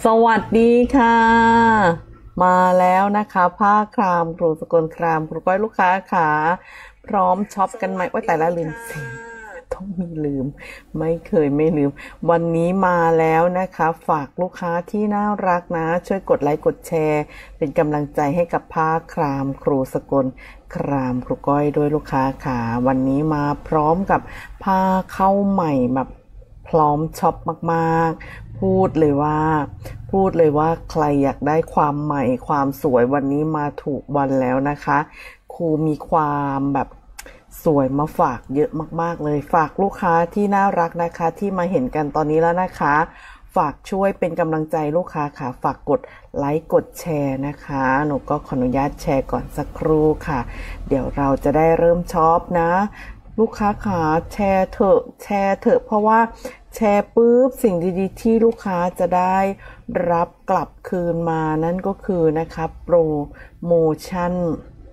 สวัสดีค่ะมาแล้วนะคะผ้าครามครูสกลครามครูก้อยลูกค้าขาพร้อมช็อปกันไหมว่าแต่ละลืมสิต้องมีลืมไม่เคยไม่ลืมวันนี้มาแล้วนะคะฝากลูกค้าที่น่ารักนะช่วยกดไลค์กดแชร์เป็นกำลังใจให้กับผ้าครามครูสกลครามครูก้อยด้วยลูกค้าขาวันนี้มาพร้อมกับผ้าเข้าใหม่แบบพร้อมช็อปมากๆพูดเลยว่าใครอยากได้ความใหม่ความสวยวันนี้มาถูกวันแล้วนะคะครูมีความแบบสวยมาฝากเยอะมากๆเลยฝากลูกค้าที่น่ารักนะคะที่มาเห็นกันตอนนี้แล้วนะคะฝากช่วยเป็นกำลังใจลูกค้าค่ะฝากกดไลค์กดแชร์นะคะหนูก็ขออนุญาตแชร์ก่อนสักครู่ค่ะเดี๋ยวเราจะได้เริ่มช็อปนะลูกค้าขาแชร์เถอะเพราะว่าแชร์ปุ๊บสิ่งดีๆที่ลูกค้าจะได้รับกลับคืนมานั่นก็คือนะคะโปรโมชั่น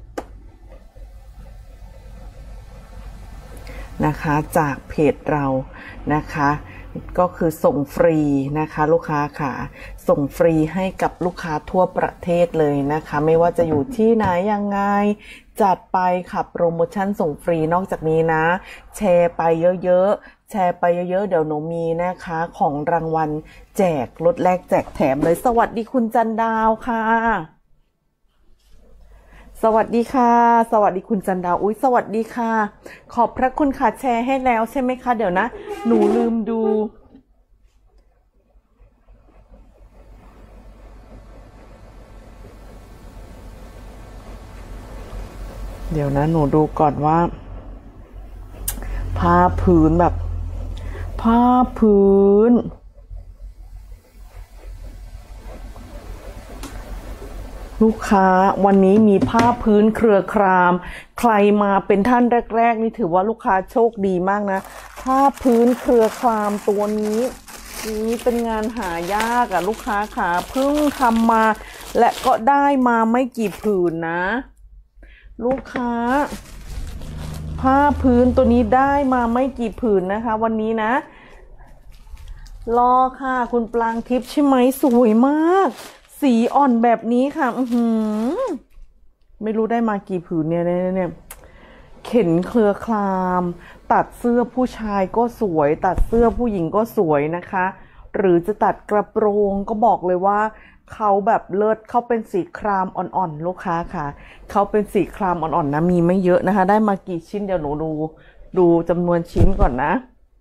นะคะจากเพจเรานะคะก็คือส่งฟรีนะคะลูกค้าค่ะส่งฟรีให้กับลูกค้าทั่วประเทศเลยนะคะไม่ว่าจะอยู่ที่ไหนยังไงจัดไปค่ะโปรโมชั่นส่งฟรีนอกจากนี้นะแชร์ไปเยอะๆเดี๋ยวหนูมีนะคะของรางวัลแจกลดแลกแจกแถมเลยสวัสดีคุณจันดาวค่ะสวัสดีค่ะสวัสดีคุณจันดาวอุ๊ยสวัสดีค่ะขอบพระคุณค่ะแชร์ให้แล้วใช่ไหมคะเดี๋ยวนะหนูลืมดูเดี๋ยวนะหนูดูก่อนว่าผ้าพื้นแบบผ้าพื้นลูกค้าวันนี้มีผ้าพื้นเครือครามใครมาเป็นท่านแรกๆนี่ถือว่าลูกค้าโชคดีมากนะผ้าพื้นเครือครามตัวนี้เป็นงานหายากอะลูกค้าขาเพิ่งทำมาและก็ได้มาไม่กี่ผืนนะลูกค้าผ้าพื้นตัวนี้ได้มาไม่กี่ผืนนะคะวันนี้นะรอค่ะคุณปรางทิพย์ใช่ไหมสวยมากสีอ่อนแบบนี้ค่ะไม่รู้ได้มากี่ผืนเนี่ยเข็นเครือครามตัดเสื้อผู้ชายก็สวยตัดเสื้อผู้หญิงก็สวยนะคะหรือจะตัดกระโปรงก็บอกเลยว่าเขาแบบเลิศเขาเป็นสีครามอ่อนๆลูกค้าค่ะเขาเป็นสีครามอ่อนๆนะมีไม่เยอะนะคะได้มากี่ชิ้นเดี๋ยวหนูดูจำนวนชิ้นก่อนนะ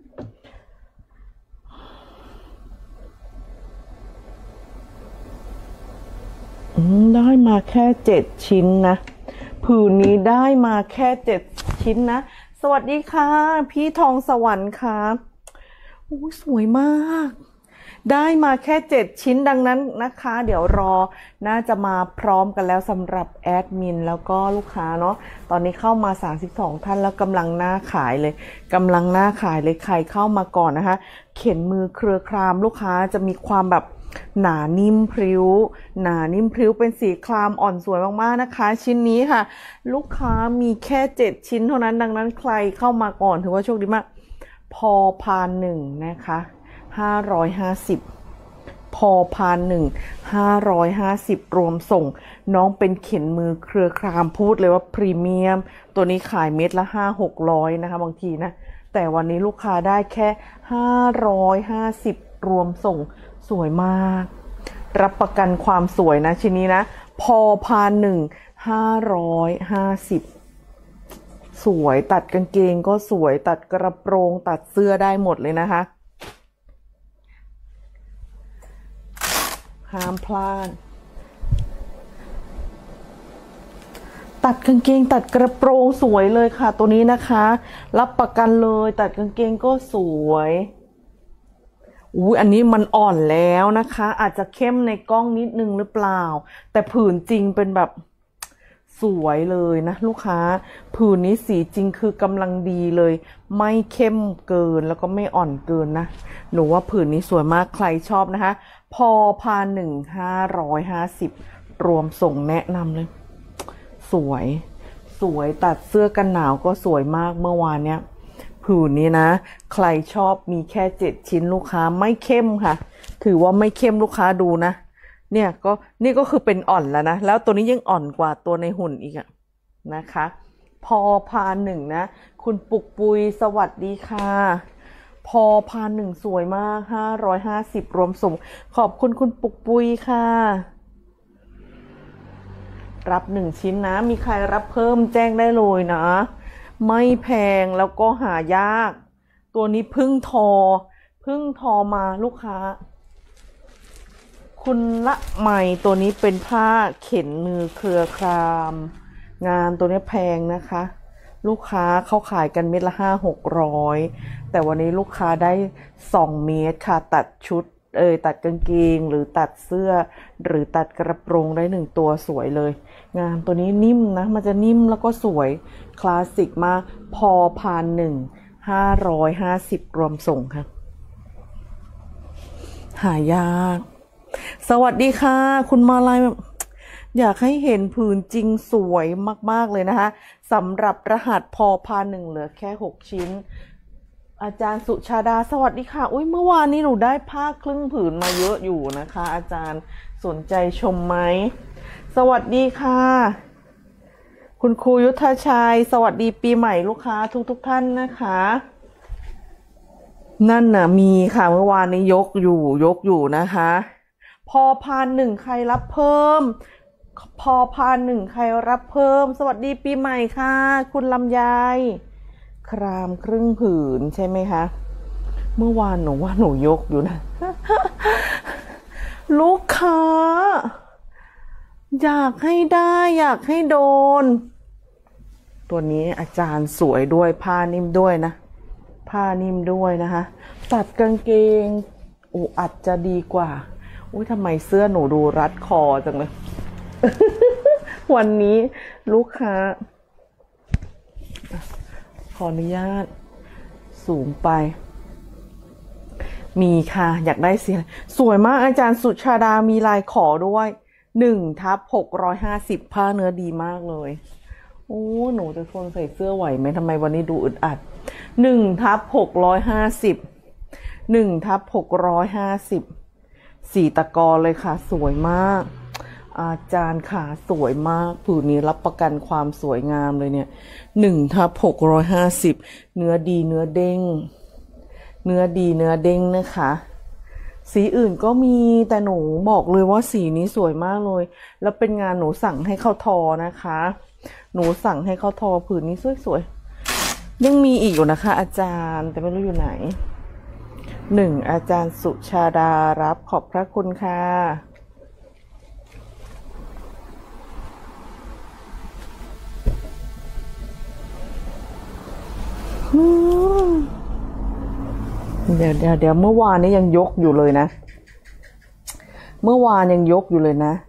ได้มาแค่7ชิ้นนะผืนนี้ได้มาแค่7ชิ้นนะสวัสดีค่ะพี่ทองสวรรค์ค่ะโอ้สวยมากได้มาแค่7ชิ้นดังนั้นนะคะเดี๋ยวรอน่าจะมาพร้อมกันแล้วสำหรับแอดมินแล้วก็ลูกค้าเนาะตอนนี้เข้ามา32ท่านแล้วกำลังหน้าขายเลยใครเข้ามาก่อนนะคะเข็นมือเครือครามลูกค้าจะมีความแบบหนานิ่มพริ้วเป็นสีครามอ่อนสวยมากๆนะคะชิ้นนี้ค่ะลูกค้ามีแค่7ชิ้นเท่านั้นดังนั้นใครเข้ามาก่อนถือว่าโชคดีมากพอพานหนึ่งนะคะ550พอพานหนึ่ง550รวมส่งน้องเป็นเข็นมือเครือครามพูดเลยว่าพรีเมียมตัวนี้ขายเม็ดละ500-600นะคะบางทีนะแต่วันนี้ลูกค้าได้แค่550รวมส่งสวยมากรับประกันความสวยนะชิ้นนี้นะพอพานหนึ่ง550สวยตัดกางเกงก็สวยตัดกระโปรงตัดเสื้อได้หมดเลยนะคะห้ามพลาดตัดกางเกงตัดกระโปรงสวยเลยค่ะตัวนี้นะคะรับประกันเลยตัดกางเกงก็สวยอันนี้มันอ่อนแล้วนะคะอาจจะเข้มในกล้องนิดนึงหรือเปล่าแต่ผืนจริงเป็นแบบสวยเลยนะลูกค้าผืนนี้สีจริงคือกำลังดีเลยไม่เข้มเกินแล้วก็ไม่อ่อนเกินนะหนูว่าผืนนี้สวยมากใครชอบนะคะพอพานหนึ่ง550รวมส่งแนะนำเลยสวยตัดเสื้อกันหนาวก็สวยมากเมื่อวานเนี้ย ผผืนนี้นะใครชอบมีแค่7 ชิ้นลูกค้าไม่เข้มค่ะถือว่าไม่เข้มลูกค้าดูนะเนี่ยก็นี่ก็คือเป็นอ่อนแล้วนะแล้วตัวนี้ยังอ่อนกว่าตัวในหุ่นอีกอะนะคะพอพานหนึ่งนะคุณปุกปุยสวัสดีค่ะพอพานหนึ่งสวยมาก550รวมส่งขอบคุณคุณปุกปุยค่ะรับ1 ชิ้นนะมีใครรับเพิ่มแจ้งได้เลยนะไม่แพงแล้วก็หายากตัวนี้เพิ่งทอมาลูกค้าคุณละไหมตัวนี้เป็นผ้าเข็นมือเครือครามงานตัวนี้แพงนะคะลูกค้าเขาขายกันเม็ดละ500-600แต่วันนี้ลูกค้าได้2 เมตรค่ะตัดชุดตัดกางเกงหรือตัดเสื้อหรือตัดกระโปรงได้1 ตัวสวยเลยงานตัวนี้นิ่มนะมันจะนิ่มแล้วก็สวยคลาสสิกมากพอพาน1 550รวมส่งค่ะหายากสวัสดีค่ะคุณมาลัยอยากให้เห็นผืนจริงสวยมากๆเลยนะคะสำหรับรหัสพอพาน1เหลือแค่6 ชิ้นอาจารย์สุชาดาสวัสดีค่ะอุ้ยเมื่อวานนี้หนูได้ผ้าครึ่งผืนมาเยอะอยู่นะคะอาจารย์สนใจชมไหมสวัสดีค่ะคุณครูยุทธชัยสวัสดีปีใหม่ลูกค้าทุกท่านนะคะนั่นน่ะมีค่ะเมื่อวานนี้ยกอยู่นะคะพอพาน1ใครรับเพิ่มพอพาน1ใครรับเพิ่มสวัสดีปีใหม่ค่ะคุณลำไยครามครึ่งผืนใช่ไหมคะเมื่อวานหนูว่าหนูยกอยู่นะ ลูกค้าอยากให้ได้อยากให้โดนตัวนี้อาจารย์สวยด้วยผ้านิ่มด้วยนะผ้านิ่มด้วยนะคะตัดกางเกงอาจจะดีกว่าอุ้ยทำไมเสื้อหนูดูรัดคอจังเลย วันนี้ลูกค้าขออนุญาตสูงไปมีค่ะอยากได้สีสวยมากอาจารย์สุชาดามีลายขอด้วย1/650ผ้าเนื้อดีมากเลยโอ้หนูจะทนใส่เสื้อไหวไหมทำไมวันนี้ดูอึดอัด1/650สีตะกอเลยค่ะสวยมากอาจารย์ขาสวยมากผืนนี้รับประกันความสวยงามเลยเนี่ย1/650เนื้อดีเนื้อเด้งนะคะสีอื่นก็มีแต่หนูบอกเลยว่าสีนี้สวยมากเลยแล้วเป็นงานหนูสั่งให้เขาทอนะคะหนูสั่งให้เขาทอผืนนี้สวยๆยังมีอีกอยู่นะคะอาจารย์แต่ไม่รู้อยู่ไหนอาจารย์สุชาดารับขอบพระคุณค่ะเดี๋ยวเมื่อวานนี้ยังยกอยู่เลยนะเมื่อวานยังยกอยู่เลยนะ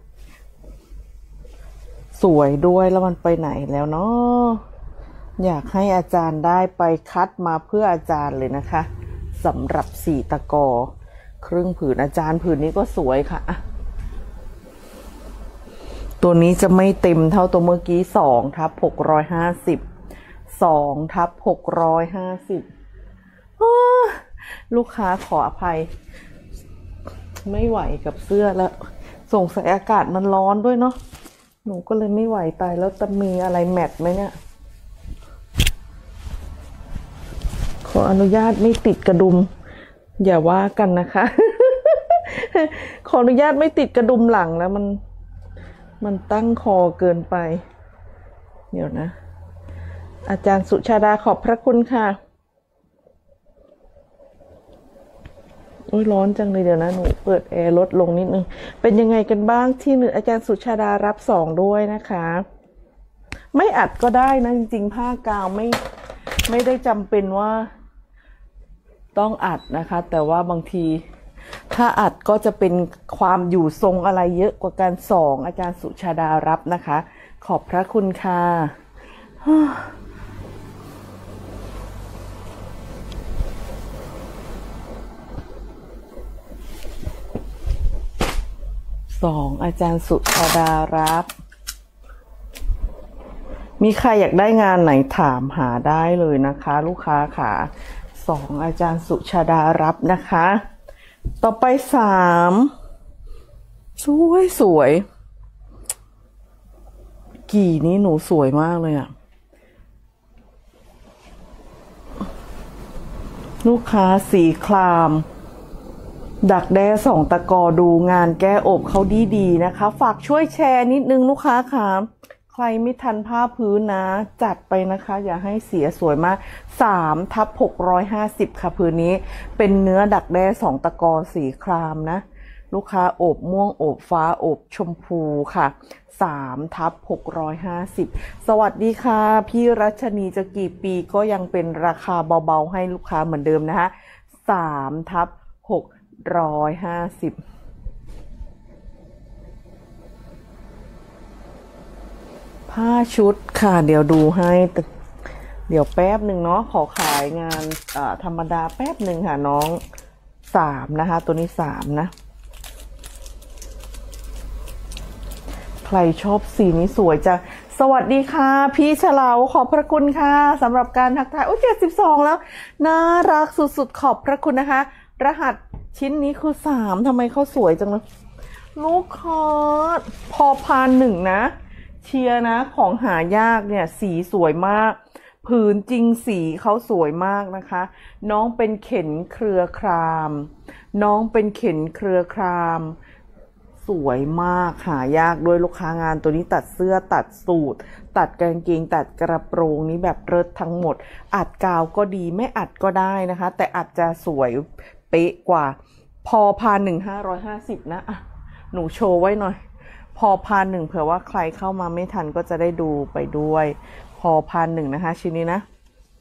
สวยด้วยแล้วมันไปไหนแล้วเนาะอยากให้อาจารย์ได้ไปคัดมาเพื่ออาจารย์เลยนะคะสำหรับสีตะกอครึ่งผืนอาจารย์ผืนนี้ก็สวยค่ะตัวนี้จะไม่เต็มเท่าตัวเมื่อกี้2/650ลูกค้าขออภัยไม่ไหวกับเสื้อแล้วส่งสายอากาศมันร้อนด้วยเนาะหนูก็เลยไม่ไหวตายแล้วจะมีอะไรแมทไหมเนี่ยขออนุญาตไม่ติดกระดุมอย่าว่ากันนะคะ ขออนุญาตไม่ติดกระดุมหลังแล้วมันตั้งคอเกินไปเดี๋ยวนะอาจารย์สุชาดาขอบพระคุณค่ะโอ้ยร้อนจังเลยเดี๋ยวนะหนูเปิดแอร์ลดลงนิดนึงเป็นยังไงกันบ้างที่อาจารย์สุชาดารับ2ด้วยนะคะไม่อัดก็ได้นะจริงๆผ้ากาวไม่ได้จำเป็นว่าต้องอัดนะคะแต่ว่าบางทีถ้าอัดก็จะเป็นความอยู่ทรงอะไรเยอะกว่ากัน2อาจารย์สุชาดารับนะคะขอบพระคุณค่ะ2อาจารย์สุชาดารับมีใครอยากได้งานไหนถามหาได้เลยนะคะ ลูกค้าค่ะ2อาจารย์สุชาดารับนะคะ ต่อไป3สวยกี่นี้หนูสวยมากเลยอะลูกค้าสีครามดักแด้2ตะกอดูงานแก้อบเขาดีนะคะฝากช่วยแชร์นิดนึงลูกค้าค่ะใครไม่ทันผ้าพื้นนะจัดไปนะคะอย่าให้เสียสวยมาก3/650ค่ะพื้นนี้เป็นเนื้อดักแด้2ตะกอสีครามนะลูกค้าอบม่วงอบฟ้าอบชมพูค่ะ3/650สวัสดีค่ะพี่รัชนีจะกี่ปีก็ยังเป็นราคาเบาๆให้ลูกค้าเหมือนเดิมนะคะ3/650ผ้าชุดค่ะเดี๋ยวดูให้เดี๋ยวแป๊บหนึ่งเนาะขอขายงานธรรมดาแป๊บหนึ่งค่ะน้อง3นะคะตัวนี้3นะใครชอบสีนี้สวยจังสวัสดีค่ะพี่เฉลาขอบพระคุณค่ะสำหรับการทักทาย72แล้วน่ารักสุดๆขอบพระคุณนะคะรหัสชิ้นนี้คือ3ทำไมเขาสวยจังเลยลูกคอร์พอพาน1นะเชียร์นะของหายากเนี่ยสีสวยมากผืนจริงสีเขาสวยมากนะคะน้องเป็นเข็นเครือครามน้องเป็นเข็นเครือครามสวยมากหายากด้วยลูกค้างานตัวนี้ตัดเสื้อตัดสูทตัดกางเกงตัดกระโปรงนี้แบบเลิศทั้งหมดอัดกาวก็ดีไม่อัดก็ได้นะคะแต่อัดจะสวยเป๊ะกว่าพอพาน1/550นะอ่ะหนูโชว์ไว้หน่อยพอพาน1เผื่อว่าใครเข้ามาไม่ทันก็จะได้ดูไปด้วยพอพาน1นะคะชิ้นนี้นะ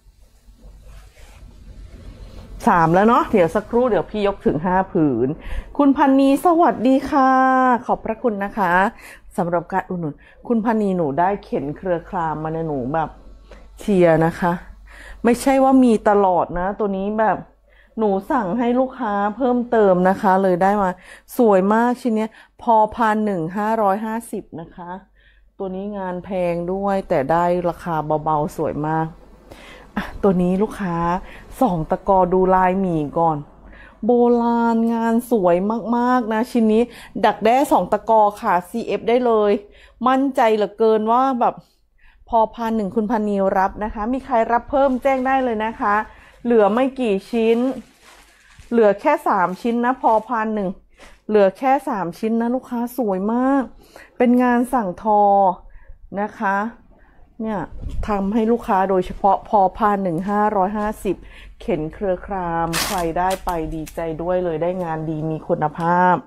3แล้วเนาะเดี๋ยวสักครู่เดี๋ยวพี่ยกถึง5ผืนคุณพันนีสวัสดีค่ะขอบพระคุณนะคะสำหรับการอุดหนุนคุณพันนีหนูได้เข็นเครือครามมาในหนูแบบเชียร์นะคะไม่ใช่ว่ามีตลอดนะตัวนี้แบบหนูสั่งให้ลูกค้าเพิ่มเติมนะคะเลยได้มาสวยมากชิ้นนี้พอพาน1/550นะคะตัวนี้งานแพงด้วยแต่ได้ราคาเบาๆสวยมากตัวนี้ลูกค้า2ตะกอดูลายหมี่ก่อนโบราณงานสวยมากๆนะชิ้นนี้ดักแด้2ตะกอค่ะ CF ได้เลยมั่นใจเหลือเกินว่าแบบพอพาน1คุณพันนีรับนะคะมีใครรับเพิ่มแจ้งได้เลยนะคะเหลือไม่กี่ชิ้นเหลือแค่3ชิ้นนะพอพาน1เหลือแค่3ชิ้นนะลูกค้าสวยมากเป็นงานสั่งทอนะคะเนี่ยทำให้ลูกค้าโดยเฉพาะพอพาน1/550เข็นเครือครามใครได้ไปดีใจด้วยเลยได้งานดีมีคุณภาพ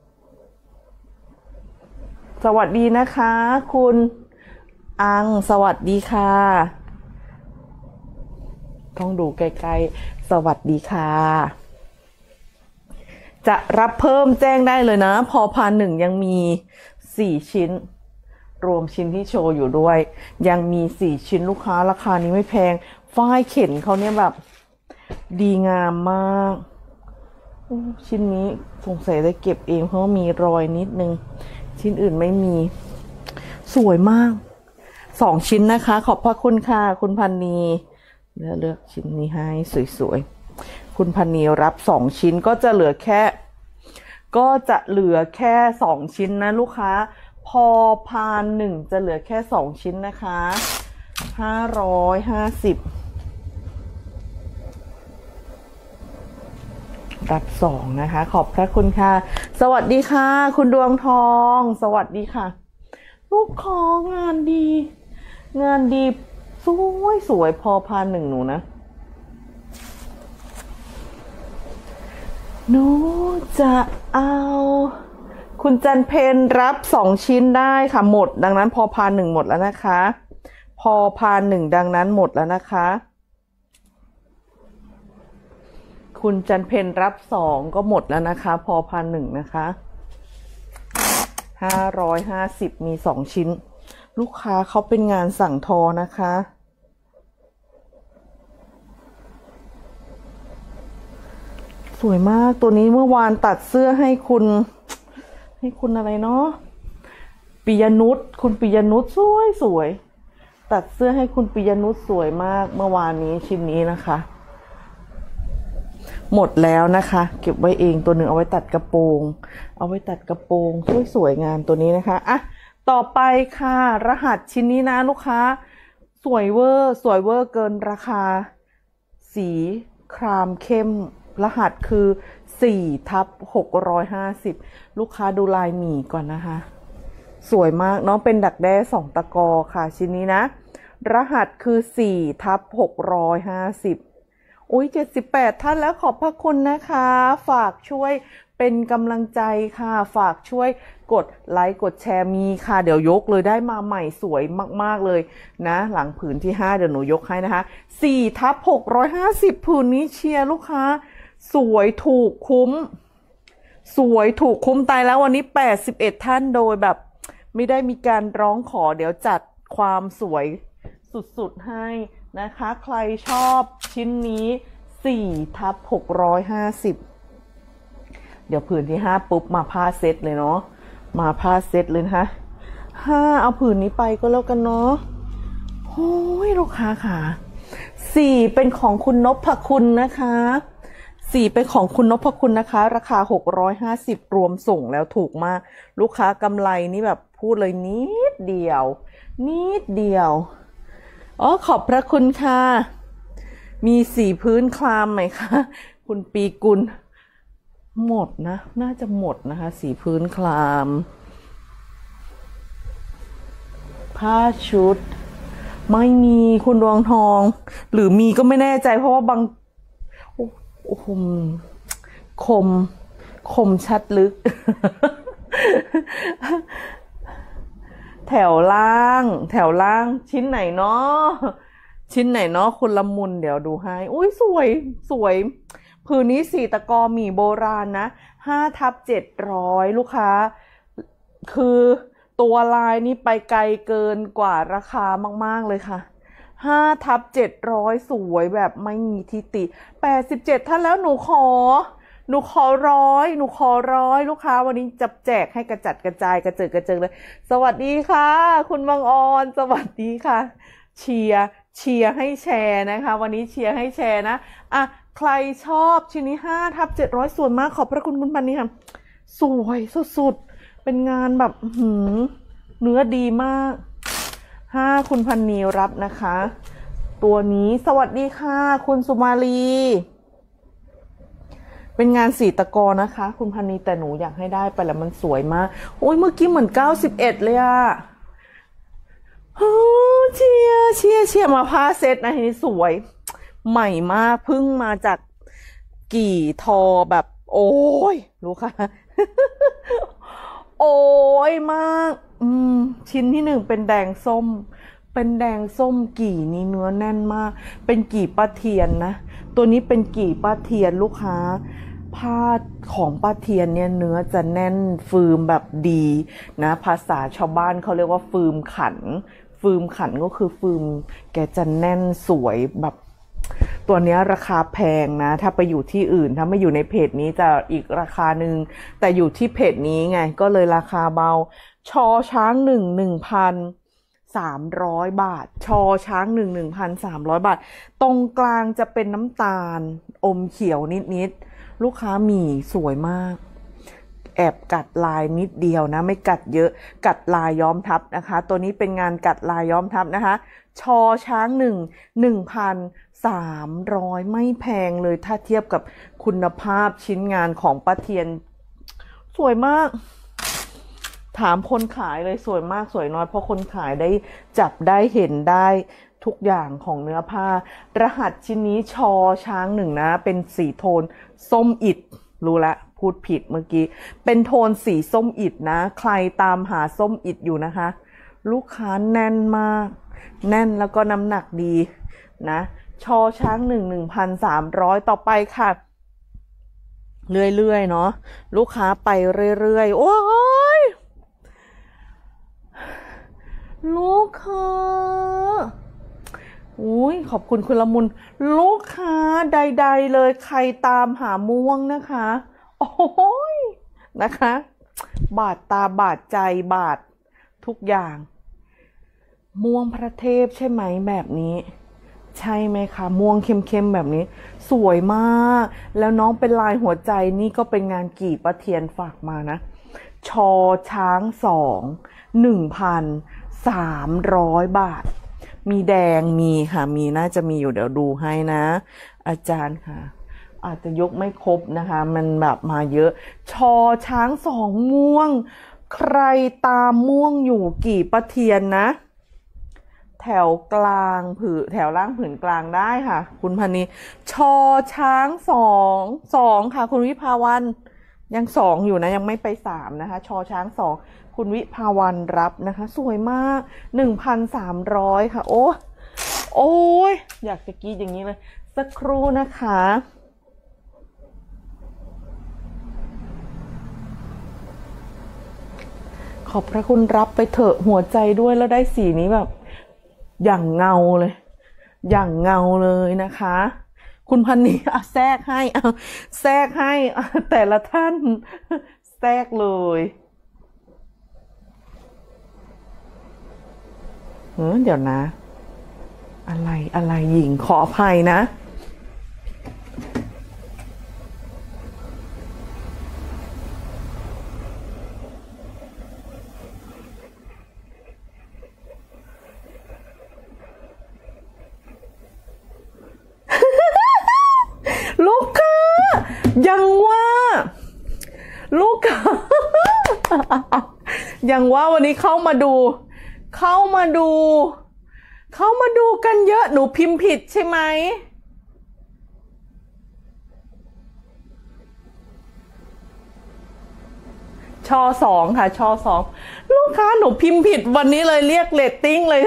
สวัสดีนะคะคุณอังสวัสดีค่ะต้องดูใกล้ๆสวัสดีค่ะจะรับเพิ่มแจ้งได้เลยนะพอพาน1ยังมี4ชิ้นรวมชิ้นที่โชว์อยู่ด้วยยังมี4ชิ้นลูกค้าราคานี้ไม่แพงฝ้ายเข็นเขาเนี่ยแบบดีงามมากชิ้นนี้สงสัยได้เก็บเองเพราะมีรอยนิดนึงชิ้นอื่นไม่มีสวยมาก2ชิ้นนะคะขอบพระคุณค่ะคุณพันนีเลือกชิ้นนี้ให้สวยๆคุณพันนีรับ2ชิ้นก็จะเหลือแค่2ชิ้นนะลูกค้าพอพาน1จะเหลือแค่2ชิ้นนะคะ550รับ2นะคะขอบพระคุณค่ะสวัสดีค่ะคุณดวงทองสวัสดีค่ะลูกของงานดีสวยพอพาน1หนูนะหนูจะเอาคุณจันเพนรับ2ชิ้นได้ค่ะหมดดังนั้นพอพาน1หมดแล้วนะคะพอพาน1ดังนั้นหมดแล้วนะคะคุณจันเพนรับ2ก็หมดแล้วนะคะพอพาน1นะคะ550มี2ชิ้นลูกค้าเขาเป็นงานสั่งทอนะคะสวยมากตัวนี้เมื่อวานตัดเสื้อให้คุณอะไรเนาะปิยนุชคุณปิยนุชสวยตัดเสื้อให้คุณปิยนุชสวยมากเมื่อวานนี้ชิ้นนี้นะคะหมดแล้วนะคะเก็บไว้เองตัวหนึ่งเอาไว้ตัดกระโปรงสวยงามตัวนี้นะคะอ่ะต่อไปค่ะรหัสชิ้นนี้นะลูกค้าสวยเวอร์เกินราคาสีครามเข้มรหัสคือ4/650ลูกค้าดูลายหมี่ก่อนนะคะสวยมากน้องเป็นดักแด้2ตะกอค่ะชิ้นนี้นะรหัสคือ4/650อุ้ย78ท่านแล้วขอบพระคุณนะคะฝากช่วยเป็นกำลังใจค่ะฝากช่วยกดไลค์กดแชร์มีค่ะเดี๋ยวยกเลยได้มาใหม่สวยมากๆเลยนะหลังผืนที่5เดี๋ยวหนูยกให้นะคะ4/650ผืนนี้เชียร์ลูกค้าสวยถูกคุ้มตายแล้ววันนี้81ท่านโดยแบบไม่ได้มีการร้องขอเดี๋ยวจัดความสวยสุดๆให้นะคะใครชอบชิ้นนี้4/650เดี๋ยวผืนที่5ปุ๊บมาผ้าเซตเลยเนาะมาผ้าเซตเลยนะคะ5เอาผืนนี้ไปก็แล้วกันเนาะโอ้ยลูกค้าค่ะ4เป็นของคุณนพคุณนะคะ4เป็นของคุณนพคุณนะคะราคา650รวมส่งแล้วถูกมากลูกค้ากำไรนี่แบบพูดเลยนิดเดียวอ๋อขอบพระคุณค่ะมี4พื้นคลามไหมคะคุณปีกุลหมดนะน่าจะหมดนะคะ4พื้นคลามผ้าชุดไม่มีคุณดวงทองหรือมีก็ไม่แน่ใจเพราะว่าบางโอ้โหคมชัดลึก แถวล่างชิ้นไหนเนาะคุณละมุนเดี๋ยวดูให้อุ้ยสวยผืนนี้4ตะกอหมี่โบราณนะ5/700ลูกค้าคือตัวลายนี้ไปไกลเกินกว่าราคามากๆเลยค่ะ5/700สวยแบบไม่มีทิฏฐิ87ท่านแล้วหนูขอร้อยลูกค้าวันนี้จับแจกให้กระจัดกระจายกระเจิดเลยสวัสดีค่ะคุณบางออนสวัสดีค่ะเชียร์ให้แชร์นะคะวันนี้เชียร์ให้แชร์นะอ่ะใครชอบชิ้นนี้5/700ส่วนมากขอบพระคุณคุณพันนี่ค่ะสวยสุดๆเป็นงานแบบเนื้อดีมากคุณพันนีรับนะคะตัวนี้สวัสดีค่ะคุณสุมาลีเป็นงาน4ตะกอนะคะคุณพันนีแต่หนูอยากให้ได้ไปแล้วมันสวยมากโอ้ยเมื่อกี้เหมือน91เลยอะเชียร์มาผ้าเซตนะนี่สวยใหม่มากเพิ่งมาจากกี่ทอแบบโอ้ยรู้ค่ะ โอ้ยมากชิ้นที่1เป็นแดงส้มกี่นี้เนื้อแน่นมากเป็นกี่ป้าเทียนนะตัวนี้เป็นกี่ป้าเทียนลูกค้าผ้าของป้าเทียนเนี่ยเนื้อจะแน่นฟืมแบบดีนะภาษาชาวบ้านเขาเรียกว่าฟืมขันก็คือฟืมแกจะแน่นสวยแบบตัวนี้ราคาแพงนะถ้าไปอยู่ที่อื่นถ้าไม่อยู่ในเพจนี้จะอีกราคาหนึ่งแต่อยู่ที่เพจนี้ไงก็เลยราคาเบาชอช้าง1,300 บาทชอช้าง1,300 บาทตรงกลางจะเป็นน้ำตาลอมเขียวนิดลูกค้าหมี่สวยมากแอบกัดลายนิดเดียวนะไม่กัดเยอะกัดลายย้อมทับนะคะตัวนี้เป็นงานกัดลายย้อมทับนะคะชอช้าง1,300ไม่แพงเลยถ้าเทียบกับคุณภาพชิ้นงานของป้าเทียนสวยมากถามคนขายเลยสวยมากสวยน้อยเพราะคนขายได้จับได้เห็นได้ทุกอย่างของเนื้อผ้ารหัสชิ้นนี้ชอช้าง1นะเป็นสีโทนส้มอิฐรู้ละพูดผิดเมื่อกี้เป็นโทนสีส้มอิฐนะใครตามหาส้มอิฐอยู่นะคะลูกค้าแน่นมากแน่นแล้วก็น้ำหนักดีนะชอช้าง1,300ต่อไปค่ะเรื่อยๆเนาะลูกค้าไปเรื่อยๆโอ้ยลูกค้าอุ้ยขอบคุณคุณละมุนลูกค้าใดๆเลยใครตามหาม่วงนะคะโอ้ยนะคะบาดตาบาดใจบาดทุกอย่างม่วงพระเทพใช่ไหมแบบนี้ใช่ไหมคะม่วงเข้มๆแบบนี้สวยมากแล้วน้องเป็นลายหัวใจนี่ก็เป็นงานกี่ป้าเทียนฝากมานะชอช้าง1,300 บาทมีแดงมีค่ะมีน่าจะมีอยู่เดี๋ยวดูให้นะอาจารย์ค่ะอาจจะยกไม่ครบนะคะมันแบบมาเยอะชอช้างม่วงใครตามม่วงอยู่กี่ป้าเทียนนะแถวกลางแถวล่างผืนกลางได้ค่ะคุณพันนีชอช้างสองค่ะคุณวิภาวันยัง2อยู่นะยังไม่ไป3นะคะชอช้าง2คุณวิภาวันรับนะคะสวยมาก 1,300 ค่ะโอ้ยอยากจะกรี๊ดอย่างนี้เลยสักครู่นะคะขอบพระคุณรับไปเถอะหัวใจด้วยแล้วได้สีนี้แบบอย่างเงาเลยอย่างเงาเลยนะคะคุณพันนีแทรกให้แทรกให้แต่ละท่านแทรกเลยเดี๋ยวนะอะไรหญิงขออภัยนะลูกค้ายังว่าลูกค้ายังว่าวันนี้เข้ามาดูกันเยอะหนูพิมพ์ผิดใช่ไหมชอ2ค่ะชอ2ลูกค้าหนูพิมพ์ผิดวันนี้เลยเรียกเรตติ้งเลย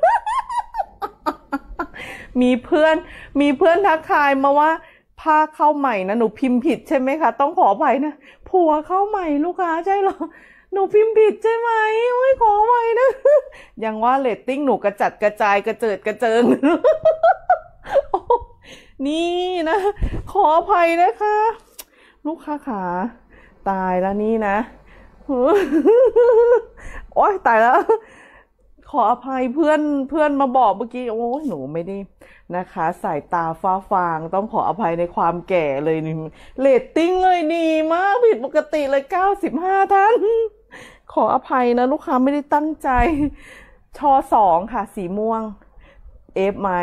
มีเพื่อนทักทายมาว่าผ้าเข้าใหม่นะหนูพิมพ์ผิดใช่ไหมคะต้องขออภัยนะผัวเข้าใหม่ลูกค้าใช่หรอหนูพิมพ์ผิดใช่ไหมไม่ขออภัยนะยังว่าเรตติ้งหนูกระจัดกระจายกระเจิดกระเจิงนี่นะขออภัยนะคะลูกค้าขาตายแล้วนี่นะโอ๊ยตายแล้วขออภัยเพื่อนมาบอกเมื่อกี้โอ้หนูไม่ได้นะคะสายตาฟ้าฟางต้องขออภัยในความแก่เลยนี่เรตติ้งเลยดีมากผิดปกติเลย95ท่านขออภัยนะลูกค้าไม่ได้ตั้งใจชอ2ค่ะสีม่วงเอฟไหม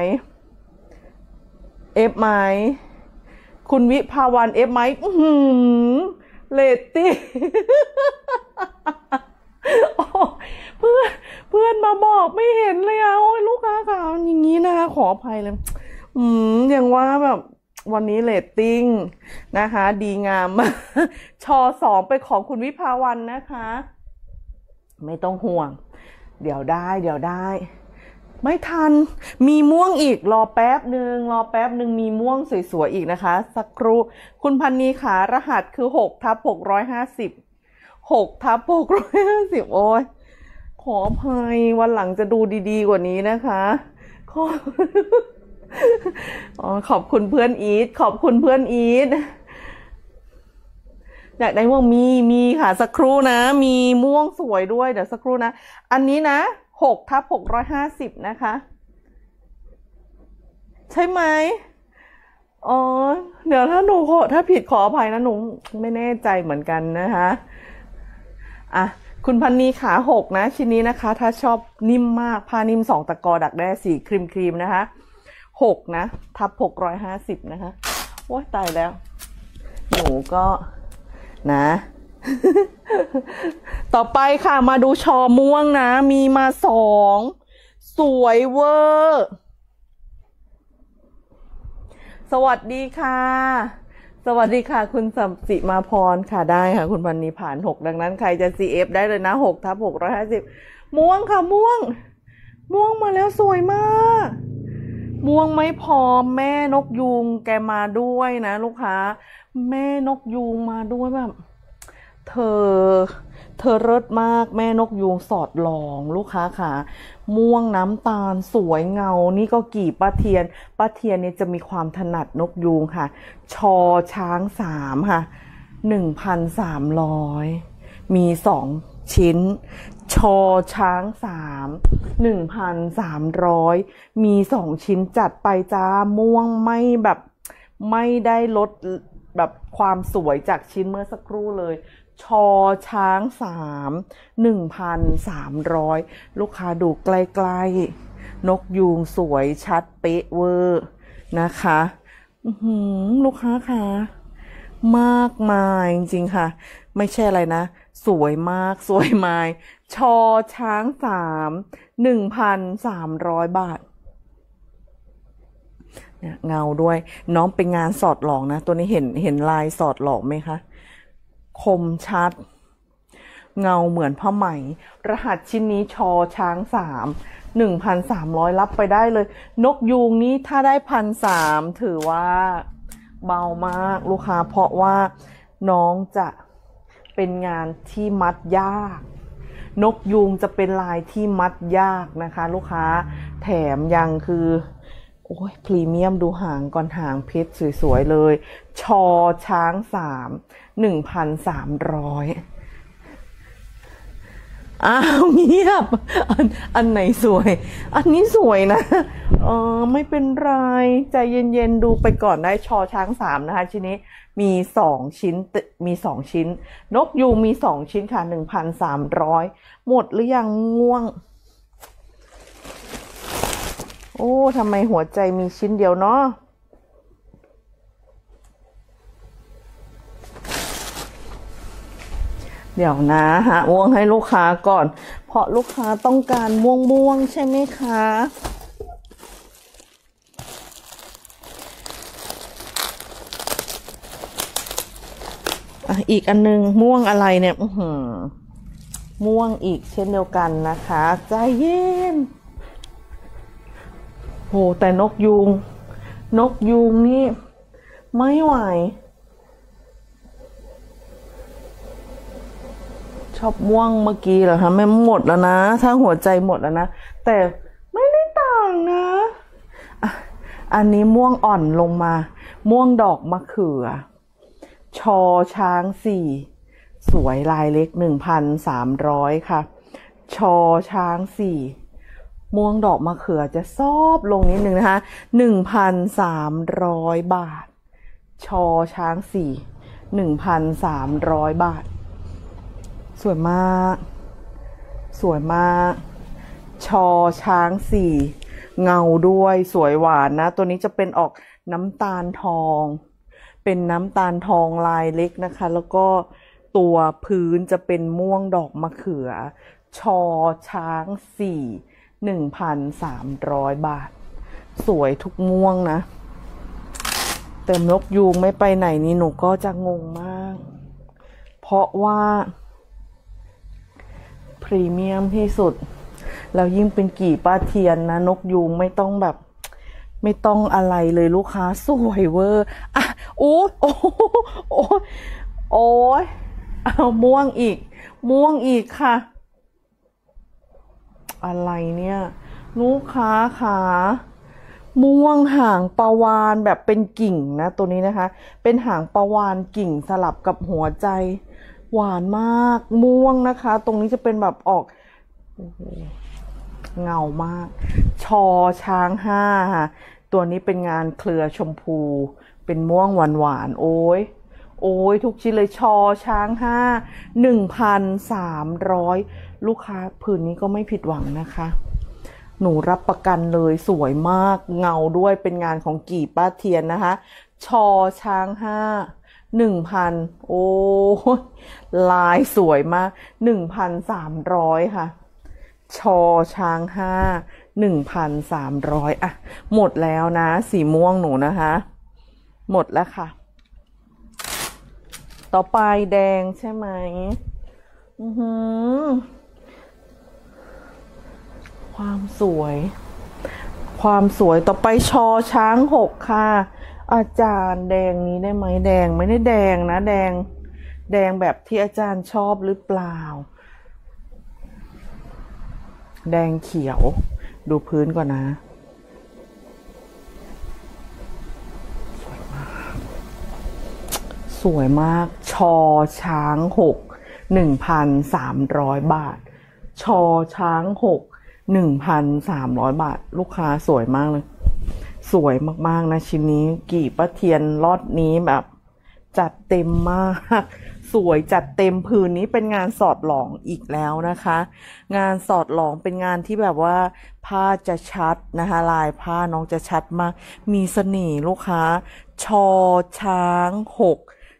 คุณวิภาวันเอฟไหมเรตติ้งเพื่อนมาบอกไม่เห็นเลยโอ้ยลูกค้าค่ะอย่างนี้นะคะขออภัยเลยอย่างว่าแบบวันนี้เรตติ้งนะคะดีงามชอ2ไปของคุณวิภาวันนะคะไม่ต้องห่วงเดี๋ยวได้ไม่ทันมีม่วงอีกรอแป๊บหนึ่งมีม่วงสวยๆอีกนะคะสักครู่คุณพันนีขารหัสคือ6/650โอ้ยขออภัยวันหลังจะดูดีๆกว่านี้นะคะขอบคุณเพื่อนอีทอยากได้ม่วงมีค่ะสักครู่นะมีม่วงสวยด้วยเดี๋ยวสักครู่นะอันนี้นะ6/650นะคะใช่ไหมเดี๋ยวถ้าผิดขออภัยนะหนูไม่แน่ใจเหมือนกันนะคะคุณพันนีขา6นะชิ้นนี้นะคะถ้าชอบนิ่มมากผ้านิ่ม2ตะกอดักแด้สีครีมนะคะ6นะ/650นะคะโอ้ยตายแล้วหนูก็นะต่อไปค่ะมาดูชอม่วงนะมีมา2สวยเวอร์สวัสดีค่ะคุณสัมสิมาพรค่ะได้ค่ะคุณพันนีผ่าน6ดังนั้นใครจะ CF ได้เลยนะ6/650ม่วงค่ะม่วงมาแล้วสวยมากม่วงไม่พอแม่นกยูงแกมาด้วยนะลูกค้าแม่นกยูงมาด้วยแบบเธอเลิศมากแม่นกยูงสอดหลองลูกค้าค่ะม่วงน้ำตาลสวยเงานี่ก็กี่ป้าเทียนเนี่ยจะมีความถนัดนกยูงค่ะชอช้าง3ค่ะ1,300มี2ชิ้นชอช้าง1,300มี2ชิ้นจัดไปจ้าม่วงไม่แบบไม่ได้ลดแบบความสวยจากชิ้นเมื่อสักครู่เลยชอช้าง1,300ลูกค้าดูใกล้ๆนกยูงสวยชัดเป๊ะเวอร์นะคะลูกค้าค่ะมากมายจริงๆค่ะไม่ใช่อะไรนะสวยมากสวยมายชอช้าง1,300 บาทเนี่ยเงาด้วยน้องเป็นงานสอดหลอกนะตัวนี้เห็นลายสอดหลอกไหมคะคมชัดเงาเหมือนผ้าไหมรหัสชิ้นนี้ชอช้าง1,300รับไปได้เลยนกยูงนี้ถ้าได้1,300ถือว่าเบามากลูกค้าเพราะว่าน้องจะเป็นงานที่มัดยากนกยูงจะเป็นลายที่มัดยากนะคะลูกค้าแถมยังคือโอ้ยพรีเมียมดูหางก่อนหางเพชรสวยๆเลยชอช้าง1,300อ้าวเงียบอันไหนสวยอันนี้สวยนะไม่เป็นไรใจเย็นๆดูไปก่อนได้ชอช้างนะคะชิ้นนี้มี2ชิ้นนกยูงมี2ชิ้นค่ะ1,300หมดหรือยังง่วงโอ้ทำไมหัวใจมีชิ้นเดียวเนาะเดี๋ยวนะหาม่วงให้ลูกค้าก่อนเพราะลูกค้าต้องการม่วงใช่ไหมคะอีกอันนึงม่วงอะไรเนี่ยม่วงอีกเช่นเดียวกันนะคะใจเย็นโหแต่นกยูงนี่ไม่ไหวชอบม่วงเมื่อกี้เหรอคะไม่หมดแล้วนะถ้าหัวใจหมดแล้วนะแต่ไม่ได้ต่างนะอันนี้ม่วงอ่อนลงมาม่วงดอกมะเขือชอช้างสวยลายเล็ก1,300ค่ะชอช้างม่วงดอกมะเขือจะซอบลงนิดนึงนะคะ1,300 บาทชอช้าง1,300 บาทสวยมากชอช้างเงาด้วยสวยหวานนะตัวนี้จะเป็นออกน้ำตาลทองเป็นน้ำตาลทองลายเล็กนะคะแล้วก็ตัวพื้นจะเป็นม่วงดอกมะเขือชอช้าง1,300 บาทสวยทุกม่วงนะแต่นกยูงไม่ไปไหนนี่หนูก็จะงงมากเพราะว่าพรีเมียมที่สุดแล้วยิ่งเป็นกี่ป้าเทียนนะนกยูงไม่ต้องแบบไม่ต้องอะไรเลยลูกค้าสวยเวอร์อ่ะโอ้เอาม่วงอีกค่ะอะไรเนี่ยลูกค้าค่ะม่วงหางปลาวาฬแบบเป็นกิ่งนะตัวนี้นะคะเป็นหางปลาวาฬกิ่งสลับกับหัวใจหวานมากม่วงนะคะตรงนี้จะเป็นแบบออกเงามากชอช้างค่ะตัวนี้เป็นงานเครือชมพูเป็นม่วงหวานโอ้ยทุกชิ้นเลยชอช้าง1,300ลูกค้าผืนนี้ก็ไม่ผิดหวังนะคะหนูรับประกันเลยสวยมากเงาด้วยเป็นงานของกี่ป้าเทียนนะคะชอช้าง1,000โอ้ลายสวยมาก1,300ค่ะชอช้าง1,300อ่ะหมดแล้วนะสีม่วงหนูนะคะหมดแล้วค่ะต่อไปแดงใช่ไหมความสวยต่อไปชอช้าง6ค่ะอาจารย์แดงนี้ได้ไหมแดงไม่ได้แดงนะแดงแบบที่อาจารย์ชอบหรือเปล่าแดงเขียวดูพื้นก่อนนะสวยมากชอช้าง1,300 บาทชอช้าง6 1,300 บาทลูกค้าสวยมากเลยสวยมากๆนะชิ้นนี้กี่ป้าเทียนรอดนี้แบบจัดเต็มมากสวยจัดเต็มผืนนี้เป็นงานสอดหลองอีกแล้วนะคะงานสอดหลองเป็นงานที่แบบว่าผ้าจะชัดนะคะลายผ้าน้องจะชัดมากมีเสน่ห์ลูกค้าชอช้าง6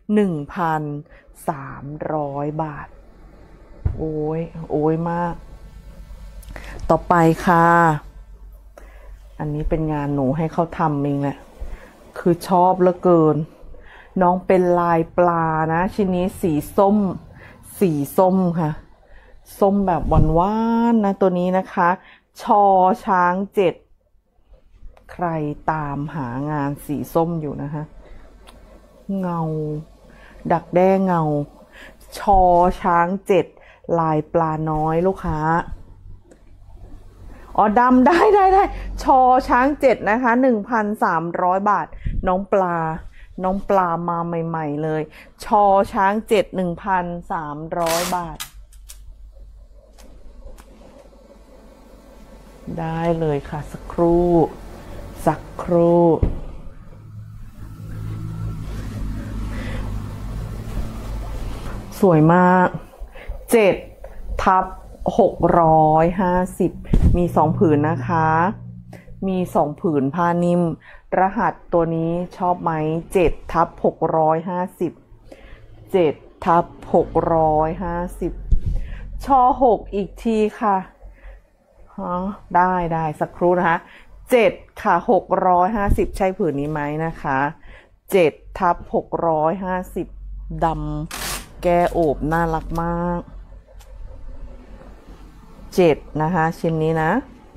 1,300 บาทโอ้ยโอ้ยมากต่อไปค่ะอันนี้เป็นงานหนูให้เขาทำเองแหละคือชอบเหลือเกินน้องเป็นลายปลานะชิ้นนี้สีส้มค่ะส้มแบบหวานๆนะตัวนี้นะคะชอช้าง7ใครตามหางานสีส้มอยู่นะคะเงาดักแด้เงาชอช้าง7ลายปลาน้อยลูกค้าอ๋อดำได้ชอช้าง7นะคะ 1,300 บาทน้องปลามาใหม่ๆเลยชอช้าง7 1,300 บาทได้เลยค่ะสักครู่สวยมาก7/650มี2ผืนนะคะมี2ผืนผ้านิ่มรหัสตัวนี้ชอบไหม7/650 7/650ชอ6อีกทีค่ะได้สักครู่นะคะ7ค่ะ650ใช่ผืนนี้ไหมนะคะ7/650ดำแก้โอบน่ารักมาก7นะคะชิ้นนี้นะ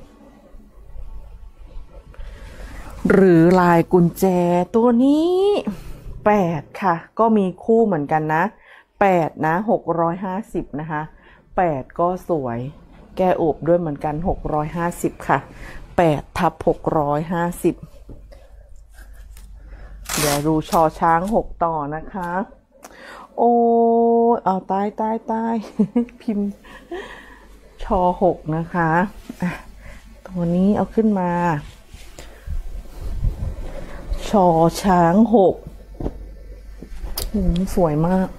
หรือลายกุญแจตัวนี้8ค่ะก็มีคู่เหมือนกันนะ8นะ650นะคะ8ก็สวยแก้โอบด้วยเหมือนกัน650ค่ะ8/650เดี๋ยวดูชอช้าง6ต่อนะคะโอ้เอาตายพิมพ์ชอ6นะคะตัวนี้เอาขึ้นมาชอช้าง6สวยมาก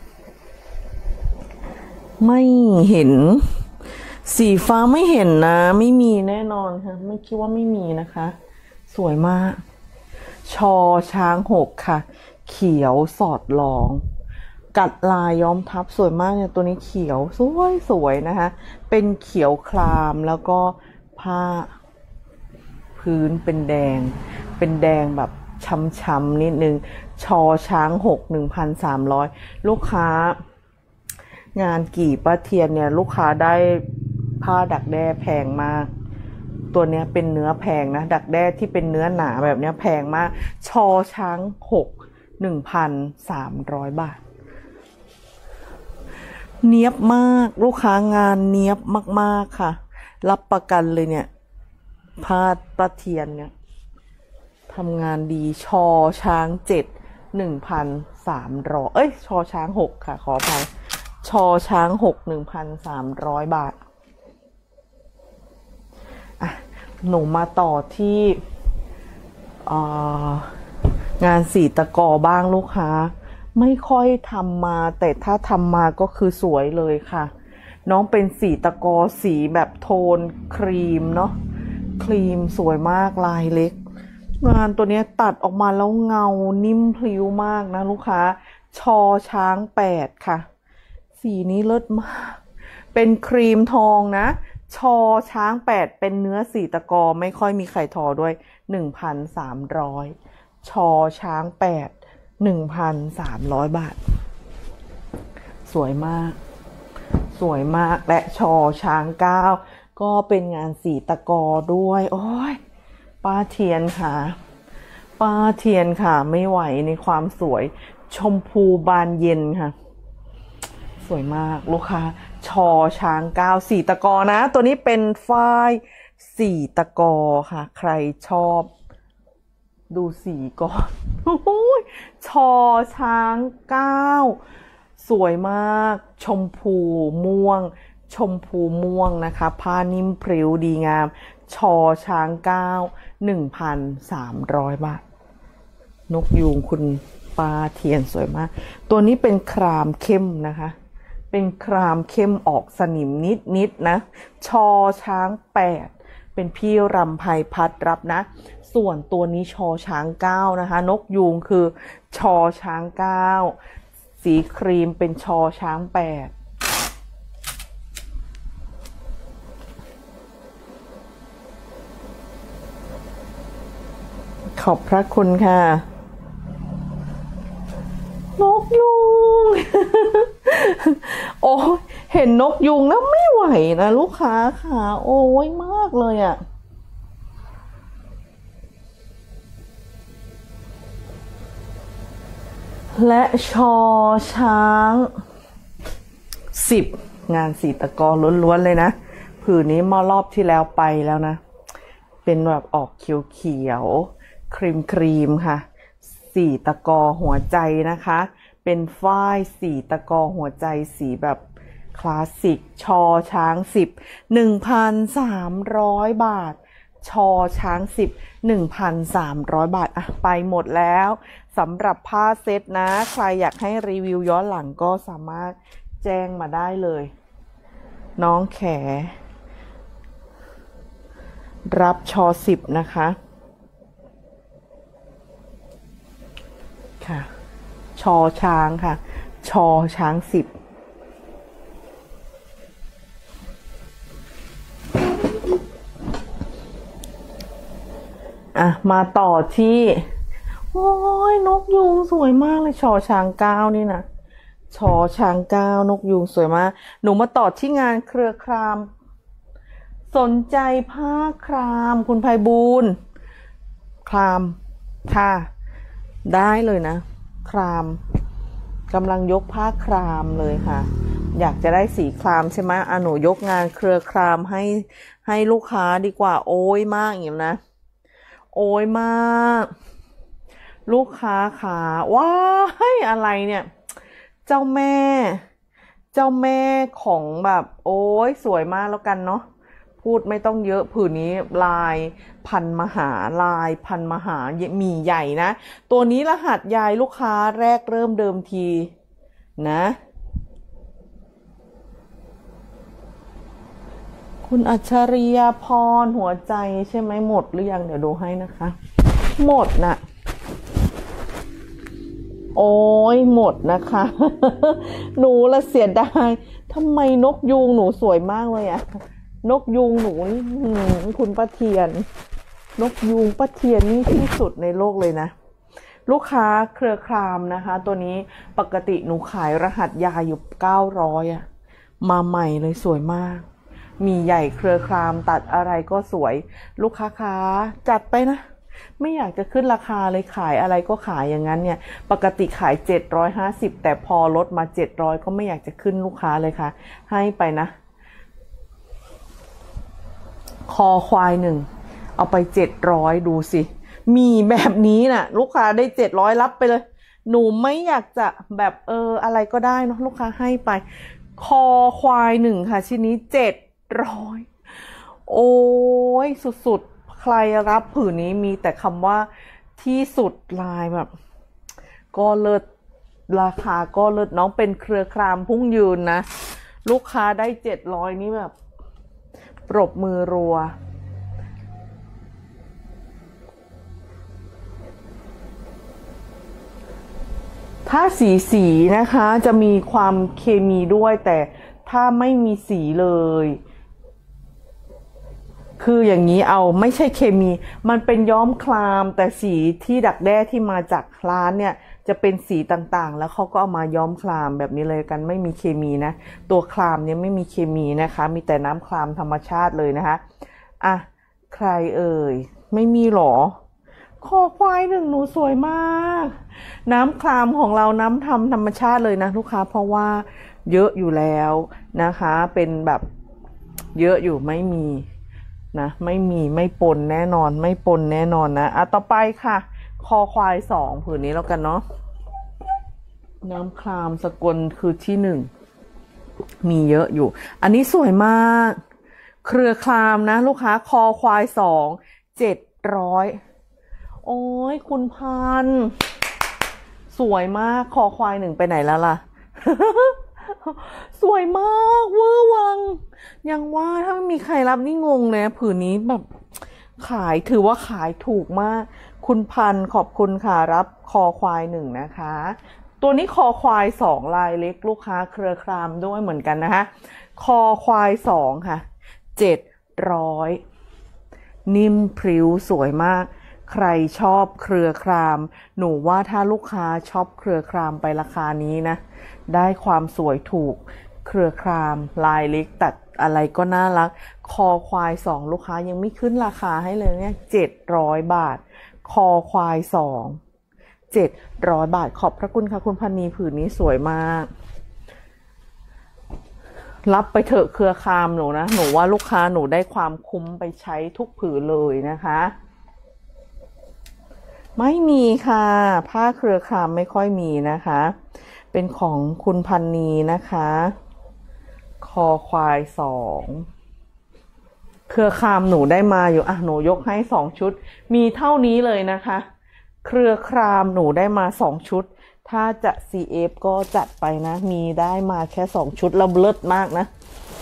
ไม่เห็นสีฟ้าไม่เห็นนะไม่มีแน่นอนค่ะไม่คิดว่าไม่มีนะคะสวยมากชอช้าง6ค่ะเขียวสอดหลองกัดลายย้อมทับสวยมากเนี่ยตัวนี้เขียวสวยนะคะเป็นเขียวครามแล้วก็ผ้าพื้นเป็นแดงแบบช้ำๆนิดนึงชอช้าง6 1,300ลูกค้างานกี่ป้าเทียนเนี่ยลูกค้าได้ผ้าดักแด้แพงมากตัวเนี้ยเป็นเนื้อแพงนะดักแด้ที่เป็นเนื้อหนาแบบเนี้ยแพงมากชอช้าง6 1,300 บาทเนียบมากลูกค้างานเนียบมากๆค่ะรับประกันเลยเนี่ยผ้าป้าเทียนเนี่ยทำงานดีชอช้าง7 1,300ชอช้าง6ค่ะขออภัยชอช้าง6 1,300 บาทหนูมาต่อที่งานสีตะกอบ้างลูกค้าไม่ค่อยทำมาแต่ถ้าทำมาก็คือสวยเลยค่ะน้องเป็นสีตะกอสีแบบโทนครีมเนาะครีมสวยมากลายเล็กงานตัวนี้ตัดออกมาแล้วเงานิ่มพลิ้วมากนะลูกค้าชอช้าง8ค่ะสีนี้เลิศมากเป็นครีมทองนะชอช้าง8เป็นเนื้อสีตะกอไม่ค่อยมีใครทอด้วย 1,300 ชอช้าง8 1,300 บาทสวยมากและชอช้าง9ก็เป็นงานสีตะกอด้วยโอ้ยป้าเทียนค่ะไม่ไหวในความสวยชมพูบานเย็นค่ะสวยมากลูกค้าชอช้าง9สีตะกอนะตัวนี้เป็นฝ้ายสีตะกอค่ะใครชอบดูสีก่อนชอช้าง9สวยมากชมพูม่วงชมพูม่วงนะคะผ้านิ่มพริ้วดีงามชอช้างเก้า1,300 บาทนกยูงคุณปาเทียนสวยมากตัวนี้เป็นครามเข้มนะคะเป็นครามเข้มออกสนิมนิดนะชอช้าง8เป็นพี่รำไพพัดรับนะส่วนตัวนี้ชอช้าง9นะคะนกยูงคือชอช้าง9สีครีมเป็นชอช้าง8ขอบพระคุณค่ะนกยูง โอ้เห็นนกยูงแล้วไม่ไหวนะลูกค้าค่ะโอ้ยมากเลยอะและชอช้าง10งานสีตะกอล้วนๆเลยนะผืนนี้มารอบที่แล้วไปแล้วนะเป็นแบบออกเขียวๆครีมค่ะสีตะกอหัวใจนะคะเป็นฝ้ายสีตะกอหัวใจสีแบบคลาสสิกชอช้าง10 1,300 บาทชอช้าง10 1,300 บาทอะไปหมดแล้วสำหรับผ้าเซ็ตนะใครอยากให้รีวิวย้อนหลังก็สามารถแจ้งมาได้เลยน้องแขรับชอ10นะคะค่ะชอช้างค่ะชอช้าง10อ่ะมาต่อที่โอ้ยนกยูงสวยมากเลยชอช้าง9นี่นะชอช้าง9นกยูงสวยมากหนูมาต่อที่งานเครือครามสนใจผ้าครามคุณไพบูลย์ครามค่ะได้เลยนะครามกำลังยกผ้าครามเลยค่ะอยากจะได้สีครามใช่ไหมหนูยกงานเครือครามให้ลูกค้าดีกว่าโอ้ยมากอย่างนี้นะโอ้ยมากลูกค้าขาว้ายอะไรเนี่ยเจ้าแม่ของแบบโอ้ยสวยมากแล้วกันเนาะพูดไม่ต้องเยอะผืนนี้ลายพันมหามีใหญ่นะตัวนี้รหัสยายลูกค้าแรกเริ่มเดิมทีนะคุณอัจฉริยพรหัวใจใช่ไหมหมดหรือยังเดี๋ยวดูให้นะคะหมดน่ะโอ้ยหมดนะคะหนูละเสียดายทำไมนกยูงหนูสวยมากเลยอะนกยูงหนูคุณป้าเทียนนกยูงป้าเทียนนี่ที่สุดในโลกเลยนะลูกค้าเครือครามนะคะตัวนี้ปกติหนูขายรหัสยาอยู่900อะมาใหม่เลยสวยมากมีใหญ่เครือครามตัดอะไรก็สวยลูกค้าคะจัดไปนะไม่อยากจะขึ้นราคาเลยขายอะไรก็ขายอย่างนั้นเนี่ยปกติขาย750แต่พอลดมา700ก็ไม่อยากจะขึ้นลูกค้าเลยค่ะให้ไปนะคอควาย1เอาไป700ดูสิมีแบบนี้น่ะลูกค้าได้700รับไปเลยหนูไม่อยากจะแบบอะไรก็ได้เนาะลูกค้าให้ไปคอควาย1ค่ะชิ้นนี้700โอ้ยสุดๆใครรับผืนนี้มีแต่คำว่าที่สุดลายแบบก็เลิศราคาก็เลิศน้องเป็นเครือครามพุ่งยืนนะลูกค้าได้700นี่แบบปรบมือรัวถ้าสีนะคะจะมีความเคมีด้วยแต่ถ้าไม่มีสีเลยคืออย่างนี้เอาไม่ใช่เคมีมันเป็นย้อมครามแต่สีที่ดักแด้ที่มาจากร้านเนี่ยจะเป็นสีต่างๆแล้วเขาก็เอามาย้อมครามแบบนี้เลยกันไม่มีเคมีนะตัวครามเนี่ยไม่มีเคมีนะคะมีแต่น้ำครามธรรมชาติเลยนะคะอ่ะใครเอ่ยไม่มีหรอคอควาย1หนูสวยมากน้ำครามของเราน้ำธรรมชาติเลยนะลูกค้าเพราะว่าเยอะอยู่แล้วนะคะเป็นแบบเยอะอยู่ไม่มีนะไม่ปนแน่นอนไม่ปนแน่นอนนะต่อไปค่ะคอควาย2ผืนนี้แล้วกันเนาะน้ำครามสกลคือที่1 มีเยอะอยู่อันนี้สวยมากเครือครามนะลูกค้าคอควาย2 700โอ้ยคุณพันสวยมากคอควาย1ไปไหนแล้วล่ะ สวยมากเวอร์วังยังว่าถ้าไม่มีใครรับนี่งงเลยผืนนี้แบบขายถือว่าขายถูกมากคุณพันขอบคุณค่ะรับคอควาย1นะคะตัวนี้คอควาย2ลายเล็กลูกค้าเครือครามด้วยเหมือนกันนะคะคอควาย2ค่ะ700นิ่มพริ้วสวยมากใครชอบเครือครามหนูว่าถ้าลูกค้าชอบเครือครามไปราคานี้นะได้ความสวยถูกเครือครามลายเล็กตัดอะไรก็น่ารักคอควาย2ลูกค้ายังไม่ขึ้นราคาให้เลยเนี่ย700 บาทคอควาย2 700 บาทขอบพระคุณค่ะคุณพันนีผืนนี้สวยมากรับไปเถอะเครือครามหนูนะหนูว่าลูกค้าหนูได้ความคุ้มไปใช้ทุกผืนเลยนะคะไม่มีค่ะผ้าเครือครามไม่ค่อยมีนะคะเป็นของคุณพันนีนะคะคอควาย2เครือครามหนูได้มาอยู่หนูยกให้2ชุดมีเท่านี้เลยนะคะเครือครามหนูได้มา2ชุดถ้าจะ CF ก็จัดไปนะมีได้มาแค่2ชุดแล้วเลิศมากนะ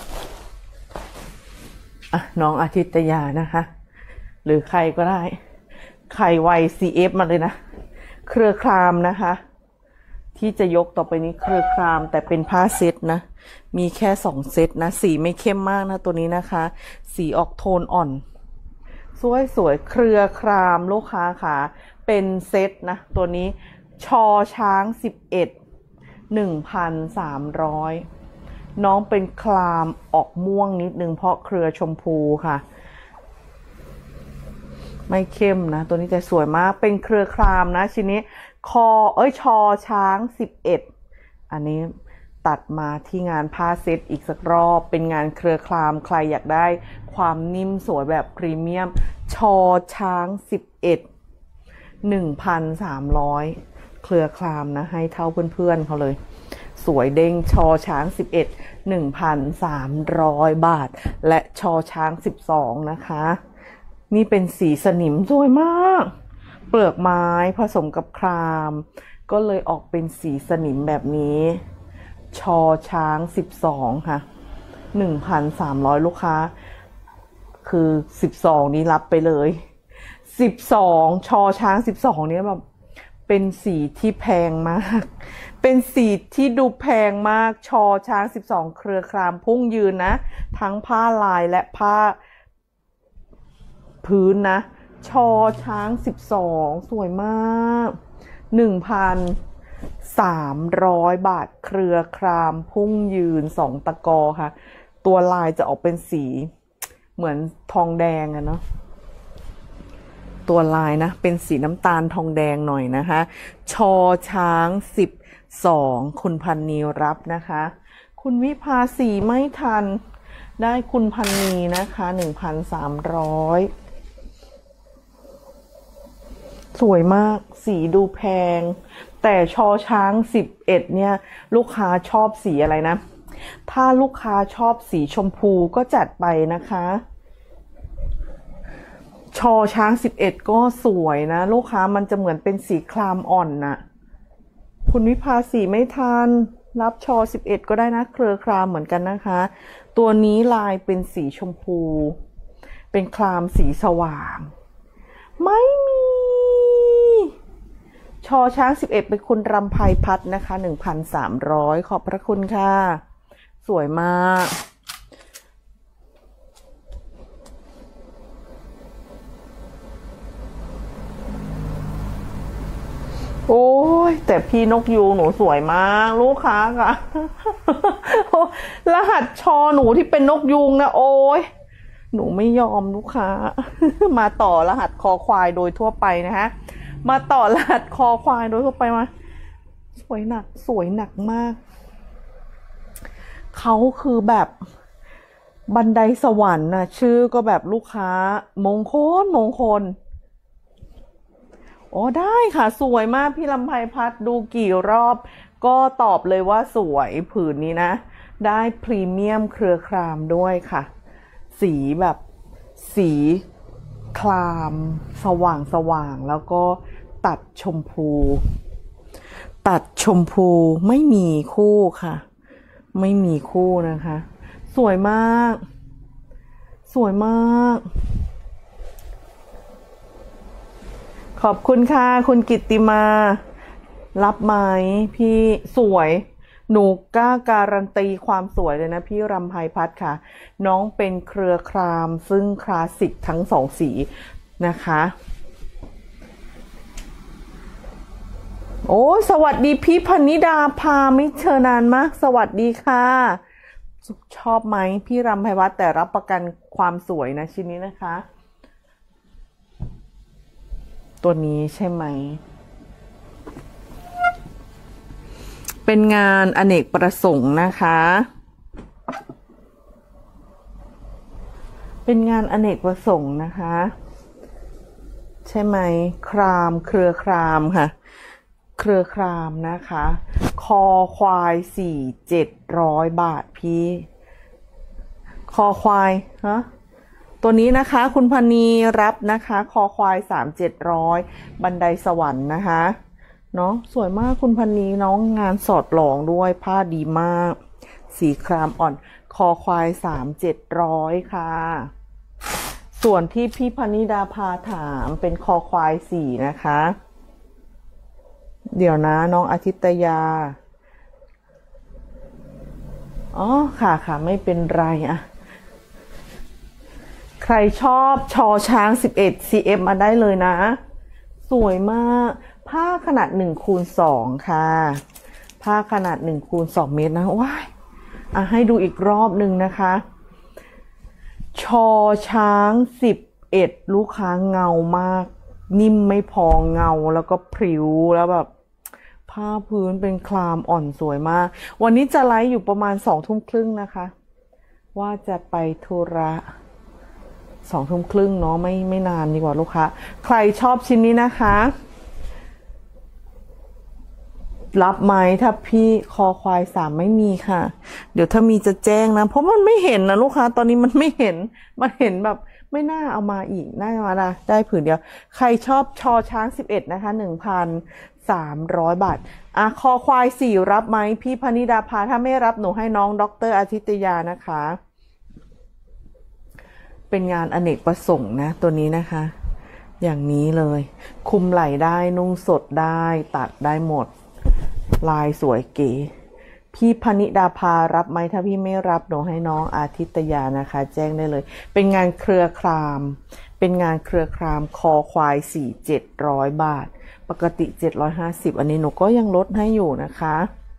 น้องอาทิตยานะคะหรือใครก็ได้ใครวัย CF มาเลยนะเครือครามนะคะที่จะยกต่อไปนี้เครือครามแต่เป็นผ้าเซตนะมีแค่2เซตนะสีไม่เข้มมากนะตัวนี้นะคะสีออกโทนอ่อนสวยเครือครามลูกค้าค่ะเป็นเซตนะตัวนี้ชอช้าง11 1,300น้องเป็นครามออกม่วงนิดนึงเพราะเครือชมพูค่ะไม่เข้มนะตัวนี้แต่สวยมากเป็นเครือครามนะชิ้นนี้ชอช้าง11อันนี้ตัดมาที่งานผ้าเซตอีกสักรอบเป็นงานเครือครามใครอยากได้ความนิ่มสวยแบบพรีเมียมชอช้าง11 1,300เครือครามนะให้เท่าเพื่อนๆเขาเลยสวยเด้งชอช้าง11 1,300 บาทและชอช้าง12นะคะนี่เป็นสีสนิมสวยมากเปลือกไม้ผสมกับครามก็เลยออกเป็นสีสนิมแบบนี้ชอช้าง12ค่ะ 1,300 ลูกค้าคือ12นี้รับไปเลย12ชอช้าง12เนี่ยแบบเป็นสีที่แพงมากเป็นสีที่ดูแพงมากชอช้าง12เครือครามพุ่งยืนนะทั้งผ้าลายและผ้าพื้นนะชอช้าง12สวยมาก 1,300 บาทเครือครามพุ่งยืน2ตะกอค่ะตัวลายจะออกเป็นสีเหมือนทองแดงอะเนาะตัวลายนะเป็นสีน้ำตาลทองแดงหน่อยนะคะชอช้าง12คุณพันนีรับนะคะคุณวิภาสีไม่ทันได้คุณพันนีนะคะ 1,300สวยมากสีดูแพงแต่ชอช้าง11เนี่ยลูกค้าชอบสีอะไรนะถ้าลูกค้าชอบสีชมพูก็จัดไปนะคะชอช้าง11ก็สวยนะลูกค้ามันจะเหมือนเป็นสีครามอ่อนน่ะคุณวิภาสีไม่ทันรับชอ11ก็ได้นะเครือครามเหมือนกันนะคะตัวนี้ลายเป็นสีชมพูเป็นครามสีสว่างไม่มีชอช้าง11เป็นคุณรำไพพัฒน์นะคะ 1,300 ขอบพระคุณค่ะสวยมากโอ้ยแต่พี่นกยูงหนูสวยมากลูกค้าค่ะรหัสชอหนูที่เป็นนกยูงนะโอ้ยหนูไม่ยอมลูกค้ามาต่อรหัสคอควายโดยทั่วไปนะฮะมาต่อรหัสคอควายโดยทั่วไปมาสวยหนักมากเขาคือแบบบันไดสวรรค์นะชื่อก็แบบลูกค้ามงคลโอ้ได้ค่ะสวยมากพี่ลำไพพัฒน์ดูกี่รอบก็ตอบเลยว่าสวยผืนนี้นะได้พรีเมียมเครือครามด้วยค่ะ สีแบบสีครามสว่างแล้วก็ตัดชมพูไม่มีคู่ค่ะไม่มีคู่นะคะสวยมากขอบคุณค่ะคุณกิตติมารับไหมพี่สวยหนูกล้าการันตีความสวยเลยนะพี่รำไพพัฒน์ค่ะน้องเป็นเครือครามซึ่งคลาสสิกทั้งสองสีนะคะโอ้สวัสดีพี่พนิดาพาไม่เจอนานมากสวัสดีค่ะชอบไหมพี่รำไพพัฒน์แต่รับประกันความสวยนะชิ้นนี้นะคะตัวนี้ใช่ไหมเป็นงานอเนกประสงค์นะคะเป็นงานอเนกประสงค์นะคะใช่ไหมครามเครือครามค่ะเครือครามนะคะคอควาย4,700 บาทพี่คอควายฮะตัวนี้นะคะคุณพนีรับนะคะคอควาย3,700บันไดสวรรค์นะคะเนาะสวยมากคุณพนีน้องงานสอดหลองด้วยผ้าดีมากสีครามอ่อนคอควาย3,700ค่ะส่วนที่พี่พนิดาพาถามเป็นคอควาย4นะคะเดี๋ยวนะน้องอาทิตยาอ๋อค่ะไม่เป็นไรอะใครชอบชอช้าง11 cm มาได้เลยนะสวยมากผ้าขนาด1x2ค่ะผ้าขนาด1x2 เมตรนะว้ายให้ดูอีกรอบหนึ่งนะคะชอช้าง11ลูกค้าเงามากนิ่มไม่พอเงาแล้วก็พริ้วแล้วแบบผ้าพื้นเป็นคลามอ่อนสวยมากวันนี้จะไลฟ์อยู่ประมาณ20:30นะคะว่าจะไปธุระ20:30เนาะไม่นานดีกว่าลูกค้าใครชอบชิ้นนี้นะคะรับไหมถ้าพี่คอควาย3ไม่มีค่ะเดี๋ยวถ้ามีจะแจ้งนะเพราะมันไม่เห็นนะลูกค้าตอนนี้มันไม่เห็นมันเห็นแบบไม่น่าเอามาอีกน่ามาได้ผืนเดียวใครชอบชอช้าง11นะคะ1,300 บาทคอควาย4รับไหมพี่พนิดาพาถ้าไม่รับหนูให้น้องดร.อาทิตยานะคะเป็นงานอเนกประสงค์นะตัวนี้นะคะอย่างนี้เลยคุมไหล่ได้นุ่งสดได้ตัดได้หมดลายสวยเก๋พี่พนิดาพารับไหมถ้าพี่ไม่รับหนูให้น้องอาทิตยานะคะแจ้งได้เลยเป็นงานเครือครามคอควาย4,700 บาทปกติ750อันนี้หนูก็ยังลดให้อยู่นะคะ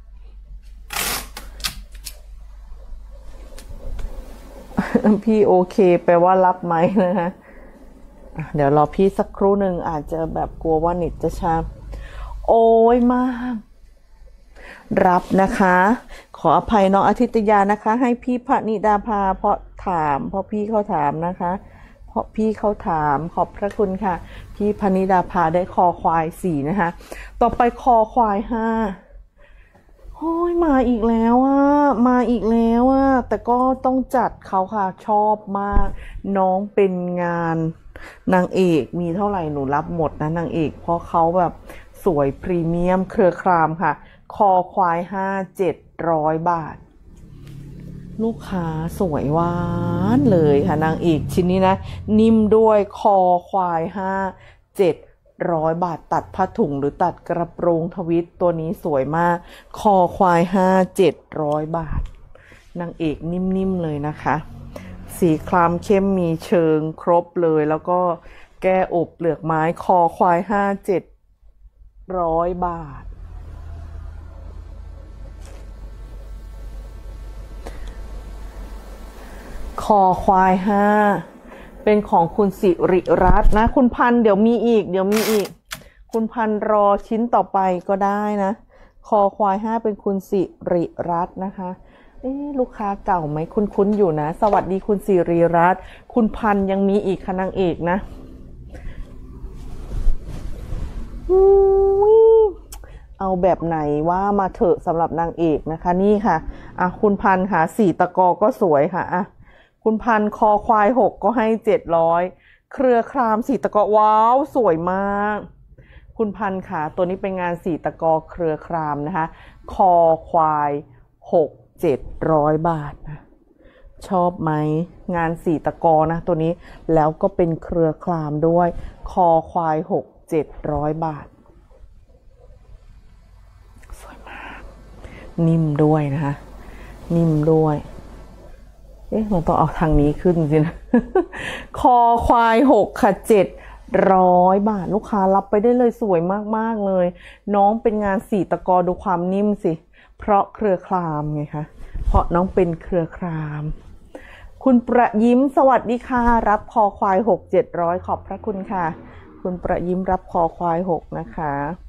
พี่โอเคแปลว่ารับไหมนะคะเดี๋ยวรอพี่สักครู่หนึ่งอาจจะแบบกลัวว่าเน็ตจะช้าโอ้ยมากรับนะคะขออภัยน้องอาทิตยานะคะให้พี่พนิดาพาเพราะพี่เขาถามนะคะเพราะพี่เขาถามขอบพระคุณค่ะพี่พนิดาพาได้คอควาย4นะคะต่อไปคอควาย5โอ้ยมาอีกแล้วแต่ก็ต้องจัดเขาค่ะชอบมากน้องเป็นงานนางเอกมีเท่าไหร่หนูรับหมดนะนางเอกเพราะเขาแบบสวยพรีเมียมเครือครามค่ะคอควาย700 บาทลูกค้าสวยหวานเลยค่ะนางเอกชิ้นนี้นะนิ่มด้วยคอควาย700 บาทตัดผ้าถุงหรือตัดกระโปรงทวิตตัวนี้สวยมากคอควาย700 บาทนางเอกนิ่มๆเลยนะคะสีคล้ำเข้มมีเชิงครบเลยแล้วก็แก้อบเปลือกไม้คอควาย700 บาทคอควาย5เป็นของคุณสิริรัตน์นะคุณพันเดี๋ยวมีอีกคุณพันรอชิ้นต่อไปก็ได้นะคอควาย5เป็นคุณสิริรัตน์นะคะลูกค้าเก่าไหมคุ้นอยู่นะสวัสดีคุณสิริรัตน์คุณพันยังมีอีกค่ะนางเอกนะเอาแบบไหนว่ามาเถอะสำหรับนางเอกนะคะนี่ค่ะอ่ะคุณพันค่ะสี่ตะกอก็สวยค่ะอ่ะคุณพันคอควาย6ก็ให้700เครือครามสี่ตะกอว้าวสวยมากคุณพันค่ะตัวนี้เป็นงานสี่ตะกอเครือครามนะคะคอควาย6 700 บาทนะชอบไหมงานสี่ตะกอนะตัวนี้แล้วก็เป็นเครือครามด้วยคอควาย6 700 บาทสวยมากนิ่มด้วยนะคะนิ่มด้วยมันต้องเอาทางนี้ขึ้นสินะ คอควาย6ค่ะ700 บาทลูกค้ารับไปได้เลยสวยมากๆเลยน้องเป็นงานสี่ตะกอดูความนิ่มสิเพราะเครือครามไงคะเพราะน้องเป็นเครือครามคุณประยิ้มสวัสดีค่ะรับคอควาย6 700ขอบพระคุณค่ะคุณประยิ้มรับคอควาย6นะคะ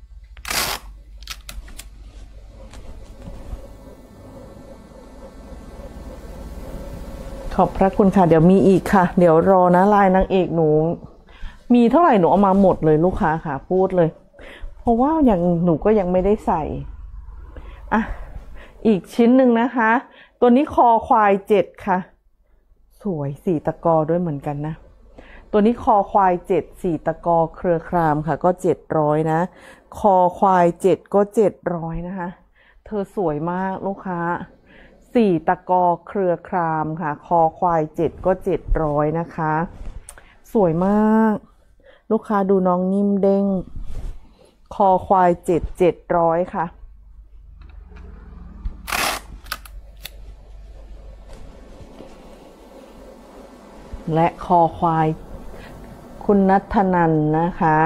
ขอบพระคุณค่ะเดี๋ยวมีอีกค่ะเดี๋ยวรอนะลายนางเอกหนูมีเท่าไหร่หนูเอามาหมดเลยลูกค้าค่ะพูดเลยเพราะว่าอย่างหนูก็ยังไม่ได้ใส่อ่ะอีกชิ้นหนึ่งนะคะตัวนี้คอควาย7ค่ะสวยสี่ตะกอด้วยเหมือนกันนะตัวนี้คอควาย7สี่ตะกอเครือครามค่ะก็700นะคอควาย7ก็700นะคะเธอสวยมากลูกค้าสี่ตะกอเครือครามค่ะคอควาย7ก็700นะคะสวยมากลูกค้าดูน้องนิ่มเด้งคอควาย7 700ค่ะและคอควายคุณณัฐนันท์นะคะ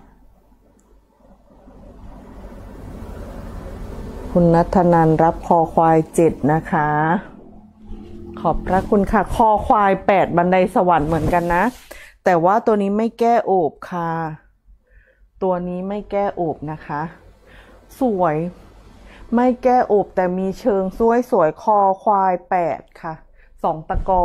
คุณณัฐนันท์รับคอควาย7นะคะขอบพระคุณค่ะคอควาย8บันไดสวรรค์เหมือนกันนะแต่ว่าตัวนี้ไม่แก้โอบค่ะตัวนี้ไม่แก้โอบนะคะสวยไม่แก้โอบแต่มีเชิงสวยคอควาย8ค่ะ2ตะกอ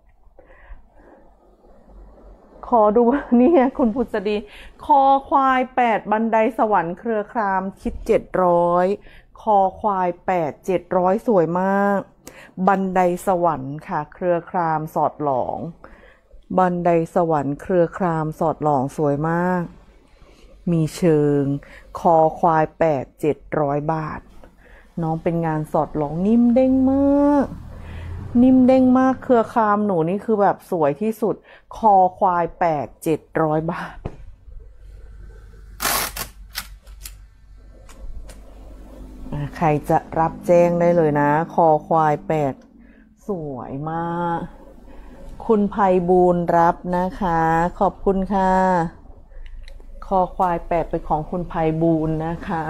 ขอดูนี่คุณพุทธดีคอควาย8บันไดสวรรค์เครือครามคิด700คอควาย8 700สวยมากบันไดสวรรค์ค่ะเครือครามสอดหลองบันไดสวรรค์เครือครามสอดหลองสวยมากมีเชิงคอควาย8 700 บาทน้องเป็นงานสอดหลองนิ่มเด้งมากนิ่มเด้งมากเครือครามหนูนี่คือแบบสวยที่สุดคอควาย8 700 บาทใครจะรับแจ้งได้เลยนะคอควาย8สวยมากคุณไพบูลย์รับนะคะขอบคุณค่ะคอควาย8เป็นของคุณไพบูลย์นะคะ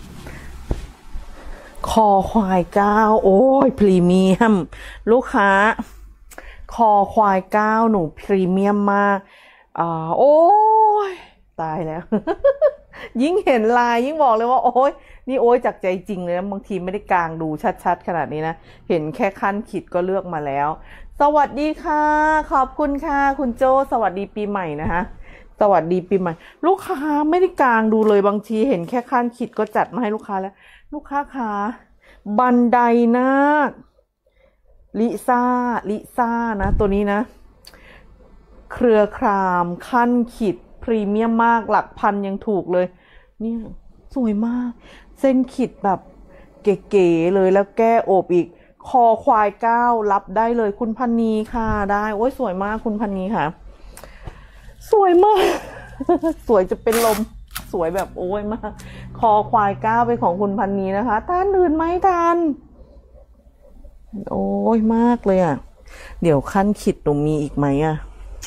คอควาย9โอ้ยพรีเมียมลูกค้าคอควาย9หนูพรีเมียมมากโอ้ยตายแล้ว ยิ่งเห็นลายยิ่งบอกเลยว่าโอ้ยนี่โอ้ยจากใจจริงเลยนะบางทีไม่ได้กางดูชัดๆขนาดนี้นะเห็นแค่ขั้นขีดก็เลือกมาแล้วสวัสดีค่ะขอบคุณค่ะคุณโจสวัสดีปีใหม่นะคะสวัสดีปีใหม่ลูกค้าไม่ได้กางดูเลยบางทีเห็นแค่ขั้นขีดก็จัดมาให้ลูกค้าแล้วลูกค้าค่ะบันไดนาคลิซ่านะตัวนี้นะเครือครามขั้นขีดพรีเมียมมากหลักพันยังถูกเลยเนี่ยสวยมากเส้นขีดแบบเก๋ๆเลยแล้วแก้โอบอีกคอควาย9รับได้เลยคุณพันนีค่ะได้โอ้ยสวยมากคุณพันนีค่ะสวยมาก สวยจะเป็นลมสวยแบบโอ้ยมากคอควาย9เป็นของคุณพันนีนะคะท่านอื่นไหมทันโอ้ยมากเลยอ่ะเดี๋ยวขั้นขีดหนูมีอีกไหมอ่ะ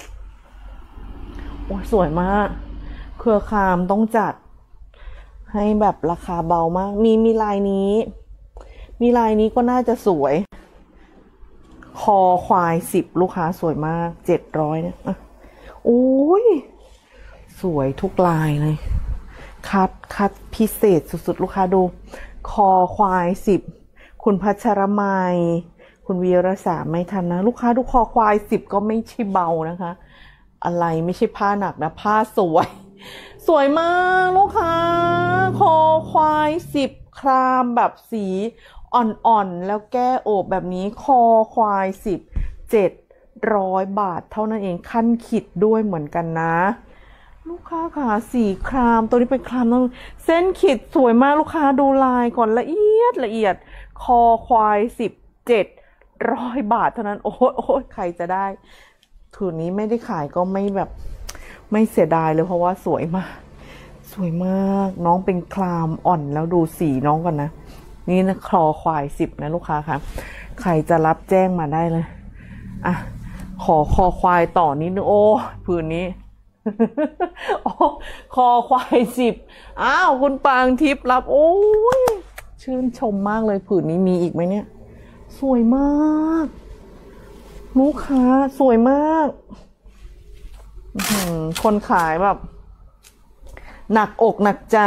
โอ้ยสวยมากเครือครามต้องจัดให้แบบราคาเบามากมีลายนี้ก็น่าจะสวยคอควาย10ลูกค้าสวยมาก700เนี่ยโอ้ยสวยทุกลายเลยคัดพิเศษสุดๆลูกค้าดูคอควาย10คุณพัชรมัยคุณวีรสาไม่ทันนะลูกค้าดูคอควาย10ก็ไม่ใช่เบานะคะอะไรไม่ใช่ผ้าหนักนะผ้าสวยมากลูกค้าคอควาย10ครามแบบสีอ่อนๆแล้วแก้โอบแบบนี้คอควาย700 บาทเท่านั้นเองขั้นขิดด้วยเหมือนกันนะลูกค้าค่ะสีครามตัวนี้เป็นครามต้องเส้นขีดสวยมากลูกค้าดูลายก่อนละเอียดละเอียดคอควาย700 บาทเท่านั้นโอ้ยใครจะได้ถือนี้ไม่ได้ขายก็ไม่แบบไม่เสียดายเลยเพราะว่าสวยมากสวยมากน้องเป็นครามอ่อนแล้วดูสีน้องก่อนนะนี่นะคอควาย10นะลูกค้าค่ะใครจะรับแจ้งมาได้เลยอ่ะขอคอควายต่อนิดนึงโอ้ผืนนี้ คอควาย10อ้าวคุณปางทิพย์รับโอ้ยชื่นชมมากเลยผืนนี้มีอีกไหมเนี่ยสวยมากลูกค้าสวยมากคนขายแบบหนักอกหนักใจ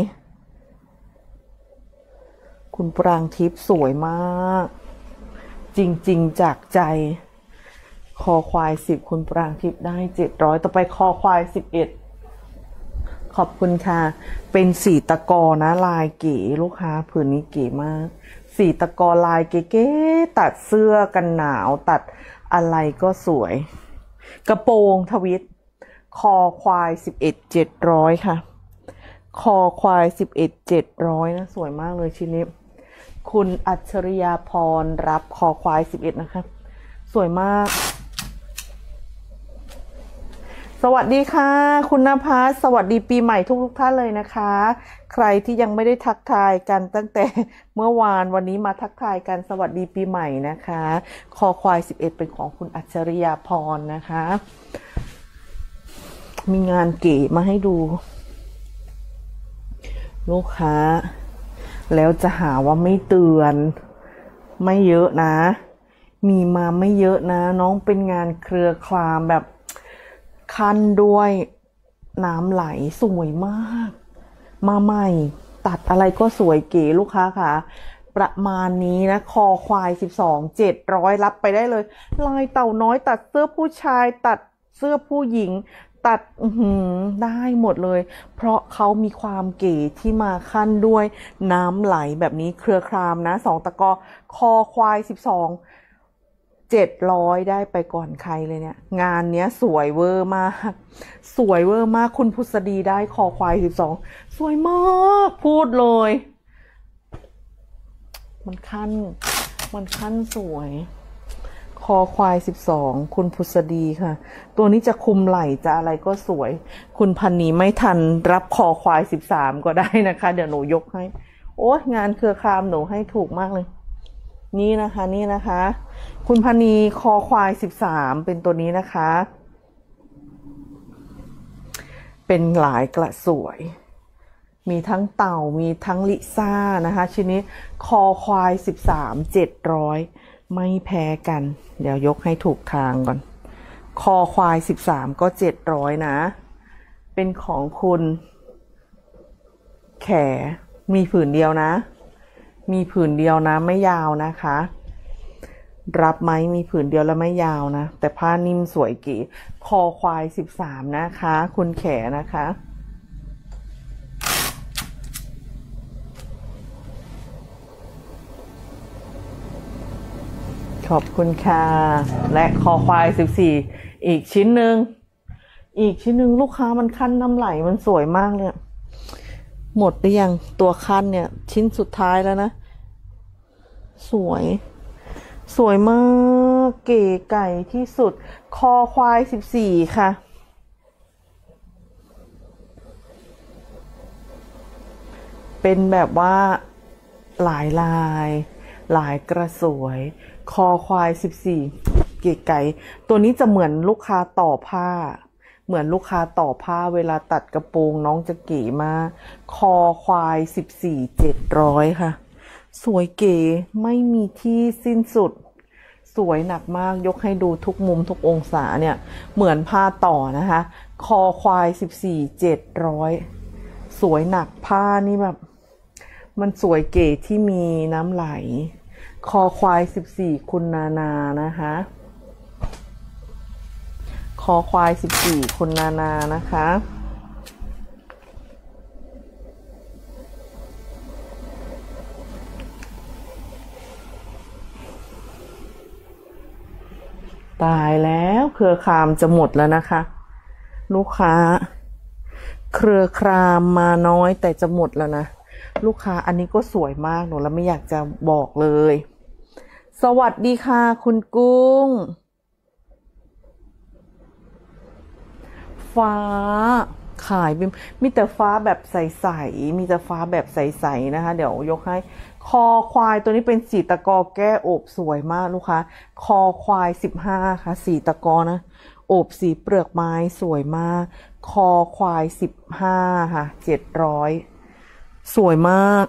คุณปรางทิพย์สวยมากจริงๆจากใจคอควาย10คุณปรางทิพย์ได้700ต่อไปคอควาย11ขอบคุณค่ะเป็นสีตะกอนะลายเก๋ลูกค้าผืนนี้เก๋มากสีตะกอลายเก๋ๆตัดเสื้อกันหนาวตัดอะไรก็สวยกระโปรงทวิตคอควาย11 700ค่ะคอควาย11 700นะสวยมากเลยชิ้นนี้คุณอัจฉริยาพรรับคอควาย11นะคะสวยมากสวัสดีค่ะคุณณภัสสวัสดีปีใหม่ทุกท่านเลยนะคะใครที่ยังไม่ได้ทักทายกันตั้งแต่เมื่อวานวันนี้มาทักทายกันสวัสดีปีใหม่นะคะคอควาย11เป็นของคุณอัจฉริยาพรนะคะมีงานเก๋มาให้ดูลูกค้าแล้วจะหาว่าไม่เตือนไม่เยอะนะมีมาไม่เยอะนะน้องเป็นงานเครือคลามแบบคั้นด้วยน้ำไหลสวยมากมาใหม่ตัดอะไรก็สวยเก๋ลูกค้าค่ะประมาณนี้นะคอควาย12 700รับไปได้เลยลายเต่าน้อยตัดเสื้อผู้ชายตัดเสื้อผู้หญิงตัดได้หมดเลยเพราะเขามีความเก๋ที่มาขั้นด้วยน้ำไหลแบบนี้เครือครามนะ2 ตะกอคอควาย700ได้ไปก่อนใครเลยเนี่ยงานเนี้ยสวยเวอร์มากสวยเวอร์มากคุณพุษดีได้คอควาย12สวยมากพูดเลยมันขั้นสวยคอควาย12คุณพุษดีค่ะตัวนี้จะคุมไหล่จะอะไรก็สวยคุณพันนีไม่ทันรับคอควาย13ก็ได้นะคะเดี๋ยวหนูยกให้โอ้ยงานเครือครามหนูให้ถูกมากเลยนี่นะคะคุณพันนีคอควาย13เป็นตัวนี้นะคะเป็นหลายกระสวยมีทั้งเต่ามีทั้งลิซ่านะคะชิ้นนี้คอควาย13 700ไม่แพ้กันเดี๋ยวยกให้ถูกทางก่อนคอควาย13ก็700นะเป็นของคุณแขมีผืนเดียวนะมีผืนเดียวนะไม่ยาวนะคะรับไหมมีผืนเดียวแล้วไม่ยาวนะแต่ผ้านิ่มสวยเก๋คอควาย13นะคะคุณแขนะคะขอบคุณค่ะและคอควาย14อีกชิ้นหนึ่งลูกค้ามันคั้นน้ำไหลมันสวยมากเลยหมดหรือยังตัวคั้นเนี่ยชิ้นสุดท้ายแล้วนะสวยมากเก๋ไก่ที่สุดคอควาย14ค่ะเป็นแบบว่าหลายลายหลายกระสวยคอควาย14เก๋ไก่ตัวนี้จะเหมือนลูกค้าต่อผ้าเวลาตัดกระโปรงน้องจะเก๋มากคอควาย14 700ค่ะสวยเก๋ไม่มีที่สิ้นสุดสวยหนักมากยกให้ดูทุกมุมทุกองศาเนี่ยเหมือนผ้าต่อนะคะคอควาย14 700สวยหนักผ้านี่แบบมันสวยเก๋ที่มีน้ำไหลคอควาย14คุณนานะคะคอควาย14คุณนานะคะตายแล้วเครือครามจะหมดแล้วนะคะลูกค้าเครือครามมาน้อยแต่จะหมดแล้วนะลูกค้าอันนี้ก็สวยมากหนูแล้วไม่อยากจะบอกเลยสวัสดีค่ะคุณกุ้งฟ้าขายมีแต่ฟ้าแบบใสๆมีแต่ฟ้าแบบใสๆนะคะเดี๋ยวยกให้คอควายตัวนี้เป็นสีตะกอแก้โอบสวยมากลูกค้าคอควาย15ค่ะสีตะกอนะโอบสีเปลือกไม้สวยมากคอควาย15ค่ะ700สวยมาก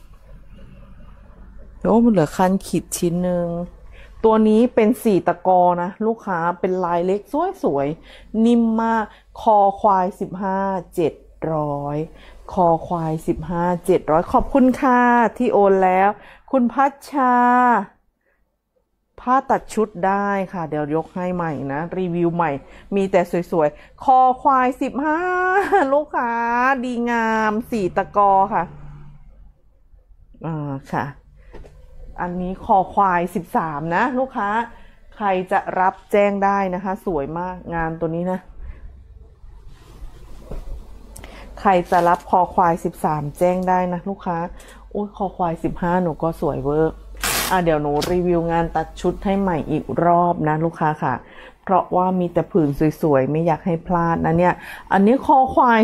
โอ้มันเหลือคันขีดชิ้นหนึ่งตัวนี้เป็นสีตะกอนะลูกค้าเป็นลายเล็กสวยๆนิ่มมากคอควาย15 700คอควาย15 700ขอบคุณค่ะที่โอนแล้วคุณพัชชาผ้าตัดชุดได้ค่ะเดี๋ยวยกให้ใหม่นะรีวิวใหม่มีแต่สวยๆคอควาย15ลูกค้าดีงามสีตะกอค่ะค่ะอันนี้คอควาย13นะลูกค้าใครจะรับแจ้งได้นะคะสวยมากงานตัวนี้นะใครจะรับคอควาย13แจ้งได้นะลูกค้าโอ้ยคอควาย15หนูก็สวยเวอร์เดี๋ยวหนูรีวิวงานตัดชุดให้ใหม่อีกรอบนะลูกค้าค่ะเพราะว่ามีแต่ผืนสวยๆไม่อยากให้พลาดนะเนี่ยอันนี้คอควาย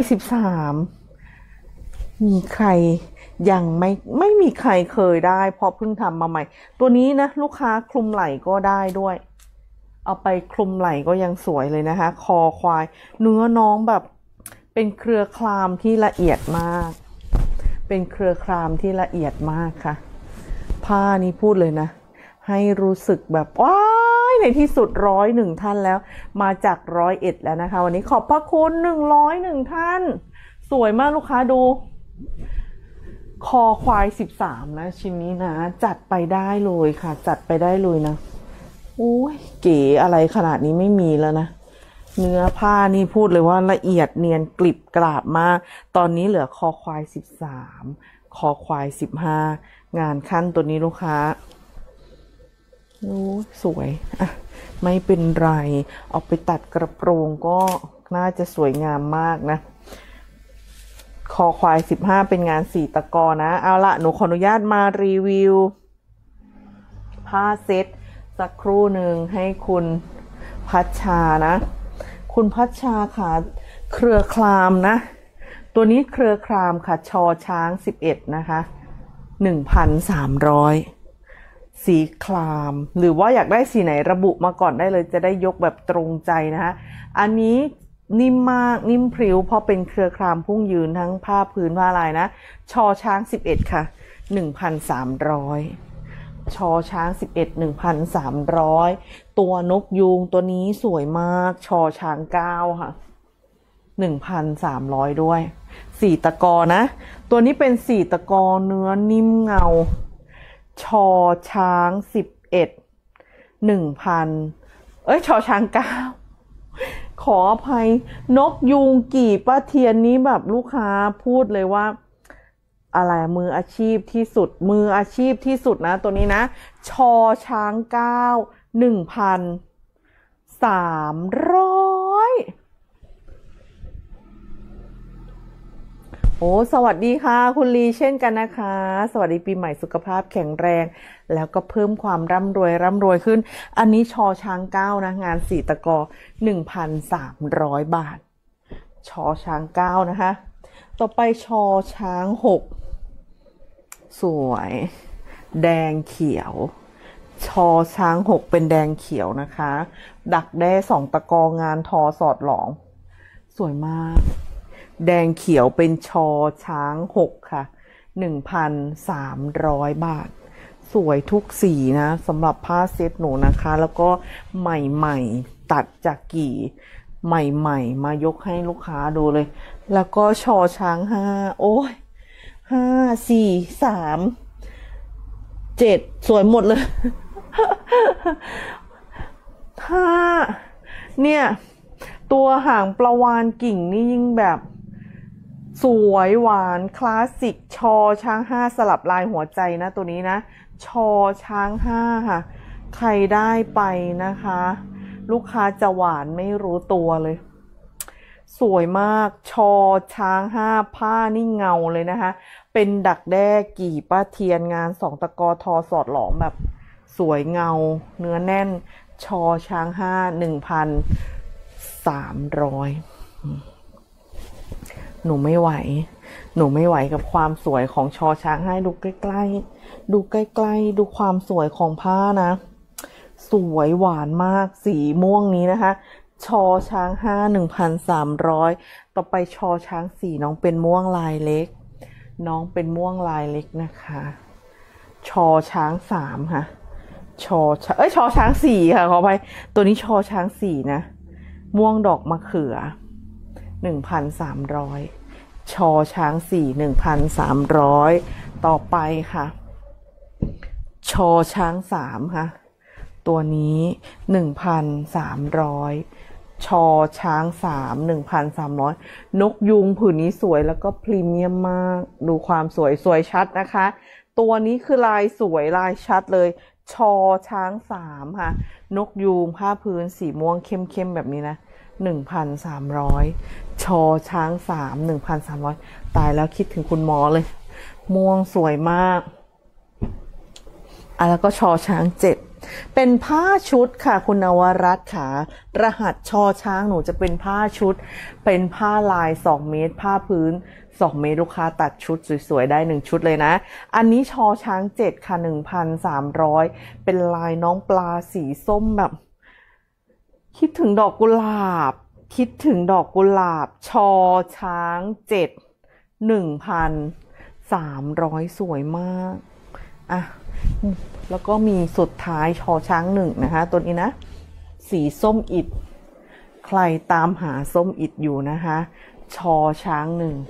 13มีใครยังไม่มีใครเคยได้เพราะเพิ่งทำมาใหม่ตัวนี้นะลูกค้าคลุมไหล่ก็ได้ด้วยเอาไปคลุมไหล่ก็ยังสวยเลยนะคะคอควายเนื้อน้องแบบเป็นเครือคลามที่ละเอียดมากเป็นเครือคลามที่ละเอียดมากค่ะผ้านี้พูดเลยนะให้รู้สึกแบบว้ายในที่สุด101ท่านแล้วมาจาก101แล้วนะคะวันนี้ขอบพระคุณ101ท่านสวยมากลูกค้าดูคอควาย13นะชิ้นนี้นะจัดไปได้เลยค่ะจัดไปได้เลยนะโอ้ยเก๋อะไรขนาดนี้ไม่มีแล้วนะเนื้อผ้านี่พูดเลยว่าละเอียดเนียนกริบกราบมากตอนนี้เหลือคอควาย13คอควาย15งานขั้นตัวนี้ลูกค้าโอ้สวยไม่เป็นไรเอาไปตัดกระโปรงก็น่าจะสวยงามมากนะคอควาย15เป็นงานสีตะกอนะเอาละหนูขออนุญาตมารีวิวผ้าเซ็ตสักครู่หนึ่งให้คุณพัชชานะคุณพัชชาค่ะเครือคลามนะตัวนี้เครือคลามค่ะชอช้าง11นะคะ1,300สีคลามหรือว่าอยากได้สีไหนระบุมาก่อนได้เลยจะได้ยกแบบตรงใจนะคะอันนี้นิ่มมากนิ่มพริ้วเพราะเป็นเครือคลามพุ่งยืนทั้งผ้าพื้นผ้าลายนะชอช้าง11ค่ะ1,300ชอช้าง11 1,300ตัวนกยูงตัวนี้สวยมากชอช้าง9ค่ะ1,300ด้วยสีตะกอนะตัวนี้เป็นสีตะกอเนื้อนิ่มเงาชอช้าง11 1,000ชอช้าง9ขออภัยนกยูงกี่ป้าเทียนนี้แบบลูกค้าพูดเลยว่าอะไรมืออาชีพที่สุดมืออาชีพที่สุดนะตัวนี้นะชอช้าง9 1,300โอ้สวัสดีค่ะคุณลีเช่นกันนะคะสวัสดีปีใหม่สุขภาพแข็งแรงแล้วก็เพิ่มความร่ำรวยขึ้นอันนี้ชอช้าง9นะงานสีตะกอ 1,300 บาทชอช้าง9นะคะต่อไปชอช้าง6สวยแดงเขียวชอช้าง6เป็นแดงเขียวนะคะดักแด้2ตะกองานทอสอดหลองสวยมากแดงเขียวเป็นชอช้าง6ค่ะ 1,300 บาทสวยทุกสีนะสำหรับผ้าเซ็ตหนูนะคะแล้วก็ใหม่ๆตัดจากกี่ใหม่ๆมายกให้ลูกค้าดูเลยแล้วก็ชอช้าง5โอ้ย5 4 3 7สวยหมดเลยเนี่ยตัวหางปลาวาฬกิ่งนี่ยิ่งแบบสวยหวานคลาสสิกชอช้าง5สลับลายหัวใจนะตัวนี้นะชอช้าง5ค่ะใครได้ไปนะคะลูกค้าจะหวานไม่รู้ตัวเลย สวยมากชอช้าง5ผ้านี่เงาเลยนะคะเป็นดักแด้กี่ป้าเทียนงาน2ตะกอทอสอดหลอมแบบสวยเงาเนื้อแน่นชอช้าง1,300หนูไม่ไหวกับความสวยของชอช้างให้ดูใกล้ๆดูความสวยของผ้านะสวยหวานมากสีม่วงนี้นะคะชอช้าง1,300ต่อไปชอช้าง4น้องเป็นม่วงลายเล็กนะคะชอช้าง3ค่ะชอช้าง4ค่ะขอไปตัวนี้ชอช้าง4นะม่วงดอกมะเขือ1,300ชอช้าง4 1,300ต่อไปค่ะชอช้าง3ค่ะตัวนี้1,300ชอช้าง3 1,300นกยุงผืนนี้สวยแล้วก็พรีเมียมมากดูความสวยชัดนะคะตัวนี้คือลายสวยลายชัดเลยชอช้าง3ค่ะนกยูงผ้าพื้นสีม่วงเข้มแบบนี้นะ1,300ชอช้าง3 1,300ตายแล้วคิดถึงคุณหมอเลยม่วงสวยมากแล้วก็ชอช้าง7เป็นผ้าชุดค่ะคุณนวรัตน์ค่ะรหัสชอช้างหนูจะเป็นผ้าชุดเป็นผ้าลาย2เมตรผ้าพื้น2เมตรลูกค้าตัดชุดสวยๆได้1ชุดเลยนะอันนี้ชอช้าง7ค่ะ 1,300 เป็นลายน้องปลาสีส้มแบบคิดถึงดอกกุหลาบชอช้าง7 1,300 สวยมากแล้วก็มีสุดท้ายชอช้าง1นะคะตัวนี้นะสีส้มอิฐใครตามหาส้มอิฐอยู่นะคะชอช้าง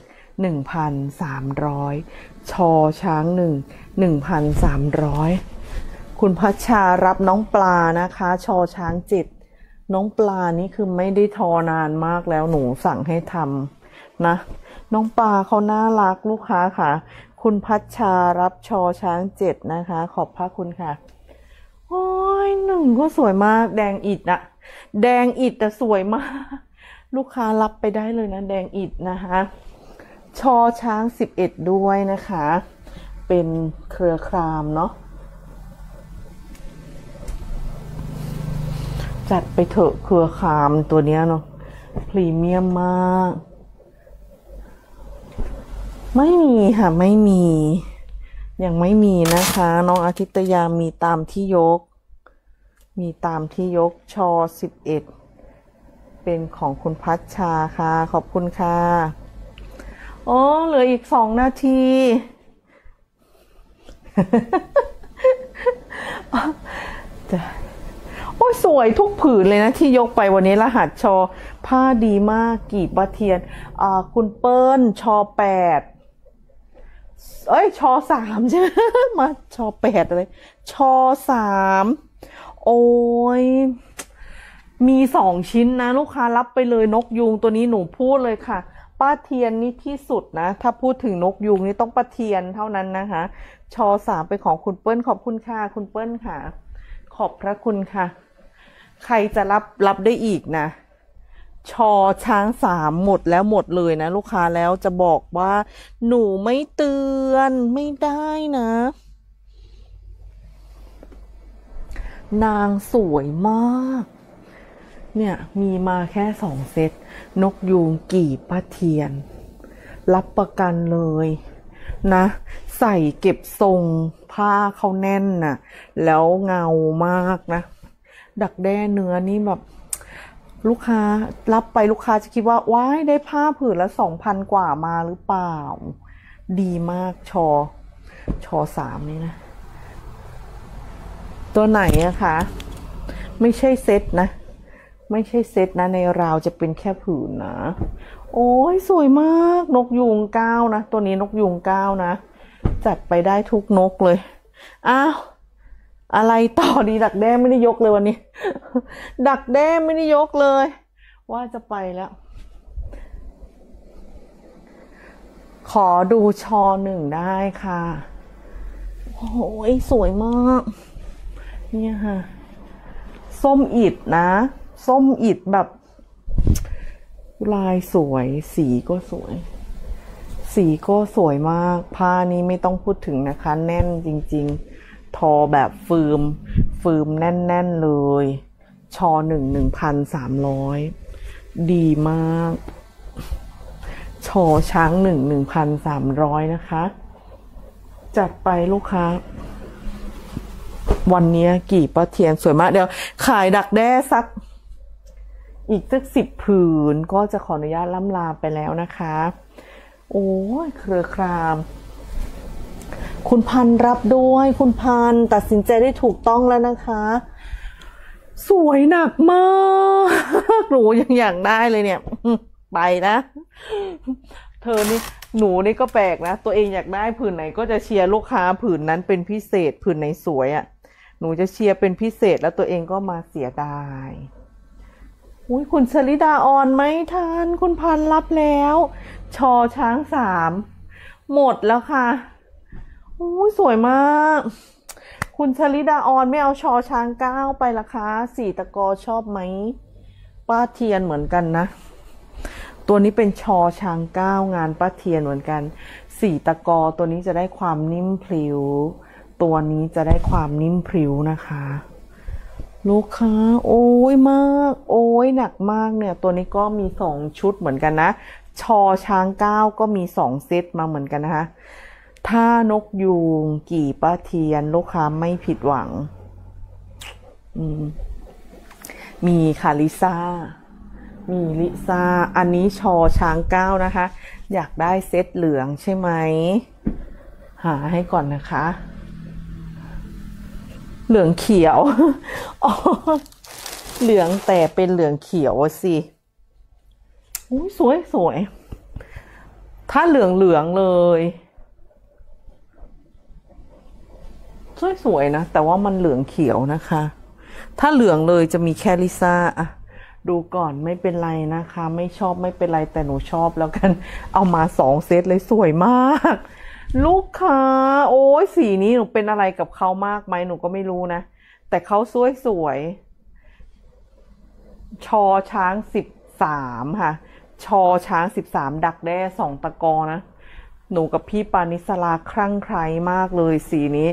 1,300ชอช้าง1,300คุณพัชชารับน้องปลานะคะชอช้าง7น้องปลานี่คือไม่ได้ทอนานมากแล้วหนูสั่งให้ทำนะน้องปลาเขาน่ารักลูกค้าค่ะคุณพัชชารับชอช้าง7นะคะขอบพระคุณค่ะโอ้ย1ก็สวยมากแดงอิฐอะแดงอิฐแต่สวยมากลูกค้ารับไปได้เลยนะแดงอิฐนะคะชอช้าง11ด้วยนะคะเป็นเครือครามเนาะจัดไปเถอะเครือครามตัวเนี้ยเนาะพรีเมียมมากไม่มีค่ะไม่มียังไม่มีนะคะน้องอาทิตยามีตามที่ยกชอ11เป็นของคุณพัชชาค่ะขอบคุณค่ะเหลืออีก2 นาทีจะโอ้ยสวยทุกผืนเลยนะที่ยกไปวันนี้รหัสชอผ้าดีมากกีบประเทียนคุณเปิ้ลชอ8ชอ3ใช่ไหมมาชอ8อะไรชอ3โอ้ยมี2ชิ้นนะลูกค้ารับไปเลยนกยูงตัวนี้หนูพูดเลยค่ะป้าเทียนนี่ที่สุดนะถ้าพูดถึงนกยูงนี่ต้องป้าเทียนเท่านั้นนะคะชอ3เป็นของคุณเปิ้ลขอบคุณค่ะคุณเปิ้ลค่ะขอบพระคุณค่ะใครจะรับได้อีกนะชอช้าง3หมดแล้วหมดเลยนะลูกค้าแล้วจะบอกว่าหนูไม่เตือนไม่ได้นะนางสวยมากเนี่ยมีมาแค่2 เซตนกยูงกี่ป้าเทียนรับประกันเลยนะใส่เก็บทรงผ้าเขาแน่นน่ะแล้วเงามากนะดักแด้เนื้อนี่แบบลูกค้ารับไปลูกค้าจะคิดว่าว้ายได้ผ้าผืนละ 2,000 กว่ามาหรือเปล่าดีมากชอ3นี่นะตัวไหนอะคะไม่ใช่เซตนะในราวจะเป็นแค่ผืนนะโอ้ยสวยมากนกยูง9นะตัวนี้นกยูง9นะจัดไปได้ทุกนกเลยอะไรต่อดีดักแด้ไม่ได้ยกเลยวันนี้ดักแด้ไม่ได้ยกเลยว่าจะไปแล้วขอดูชอ1ได้ค่ะโอ้ยสวยมากเนี่ยค่ะส้มอิฐนะส้มอิฐแบบลายสวยสีก็สวยสีก็สวยมากผ้านี้ไม่ต้องพูดถึงนะคะแน่นจริงๆทอแบบฟืมแน่นๆเลยชอ1,300ดีมากชอช้าง1,300นะคะจัดไปลูกค้าวันนี้กี่ป้าเทียนสวยมากเดี๋ยวขายดักแด้สักอีกสัก10 ผืนก็จะขออนุญาตล่ำลาไปแล้วนะคะโอ้ยเครือครามคุณพันรับด้วยคุณพันตัดสินใจได้ถูกต้องแล้วนะคะสวยหนักมากหนูยังอยากได้เลยเนี่ยไปนะเธอนี่หนูนี่ก็แปลกนะตัวเองอยากได้ผืนไหนก็จะเชียร์ลูกค้าผืนนั้นเป็นพิเศษผืนไหนสวยอ่ะหนูจะเชียร์เป็นพิเศษแล้วตัวเองก็มาเสียดายอุ้ยคุณชลิดาออนไม่ทันคุณพันรับแล้วชอช้าง3หมดแล้วค่ะอุ้ยสวยมากคุณชลิดาออนไม่เอาชอช้าง9ไปละคะ4 ตะกอชอบไหมป้าเทียนเหมือนกันนะตัวนี้เป็นชอช้าง9งานป้าเทียนเหมือนกัน4 ตะกอตัวนี้จะได้ความนิ่มพลิ้วตัวนี้จะได้ความนิ่มพลิ้วนะคะลูกค้าโอ้ยมากโอ้ยหนักมากเนี่ยตัวนี้ก็มี2 ชุดเหมือนกันนะชอช้าง9ก็มี2 เซตมาเหมือนกันนะคะถ้านกยูงกี่ป้าเทียนลูกค้าไม่ผิดหวังมีค่ะลิซ่ามีลิซ่าอันนี้ชอช้าง9นะคะอยากได้เซตเหลืองใช่ไหมหาให้ก่อนนะคะเหลืองเขียวอ๋อเหลืองแต่เป็นเหลืองเขียวสิอุ้ยสวยถ้าเหลืองเลยสวยนะแต่ว่ามันเหลืองเขียวนะคะถ้าเหลืองเลยจะมีแค่ลิซ่าอะดูก่อนไม่เป็นไรนะคะไม่ชอบไม่เป็นไรแต่หนูชอบแล้วกันเอามา2 เซตเลยสวยมากลูกค้าโอ้ยสีนี้หนูเป็นอะไรกับเขามากไหมหนูก็ไม่รู้นะแต่เขาสวยชอช้าง13ค่ะชอช้าง13ดักแด้2 ตะกอนะหนูกับพี่ปานิสลาคลั่งไคล้มากเลยสีนี้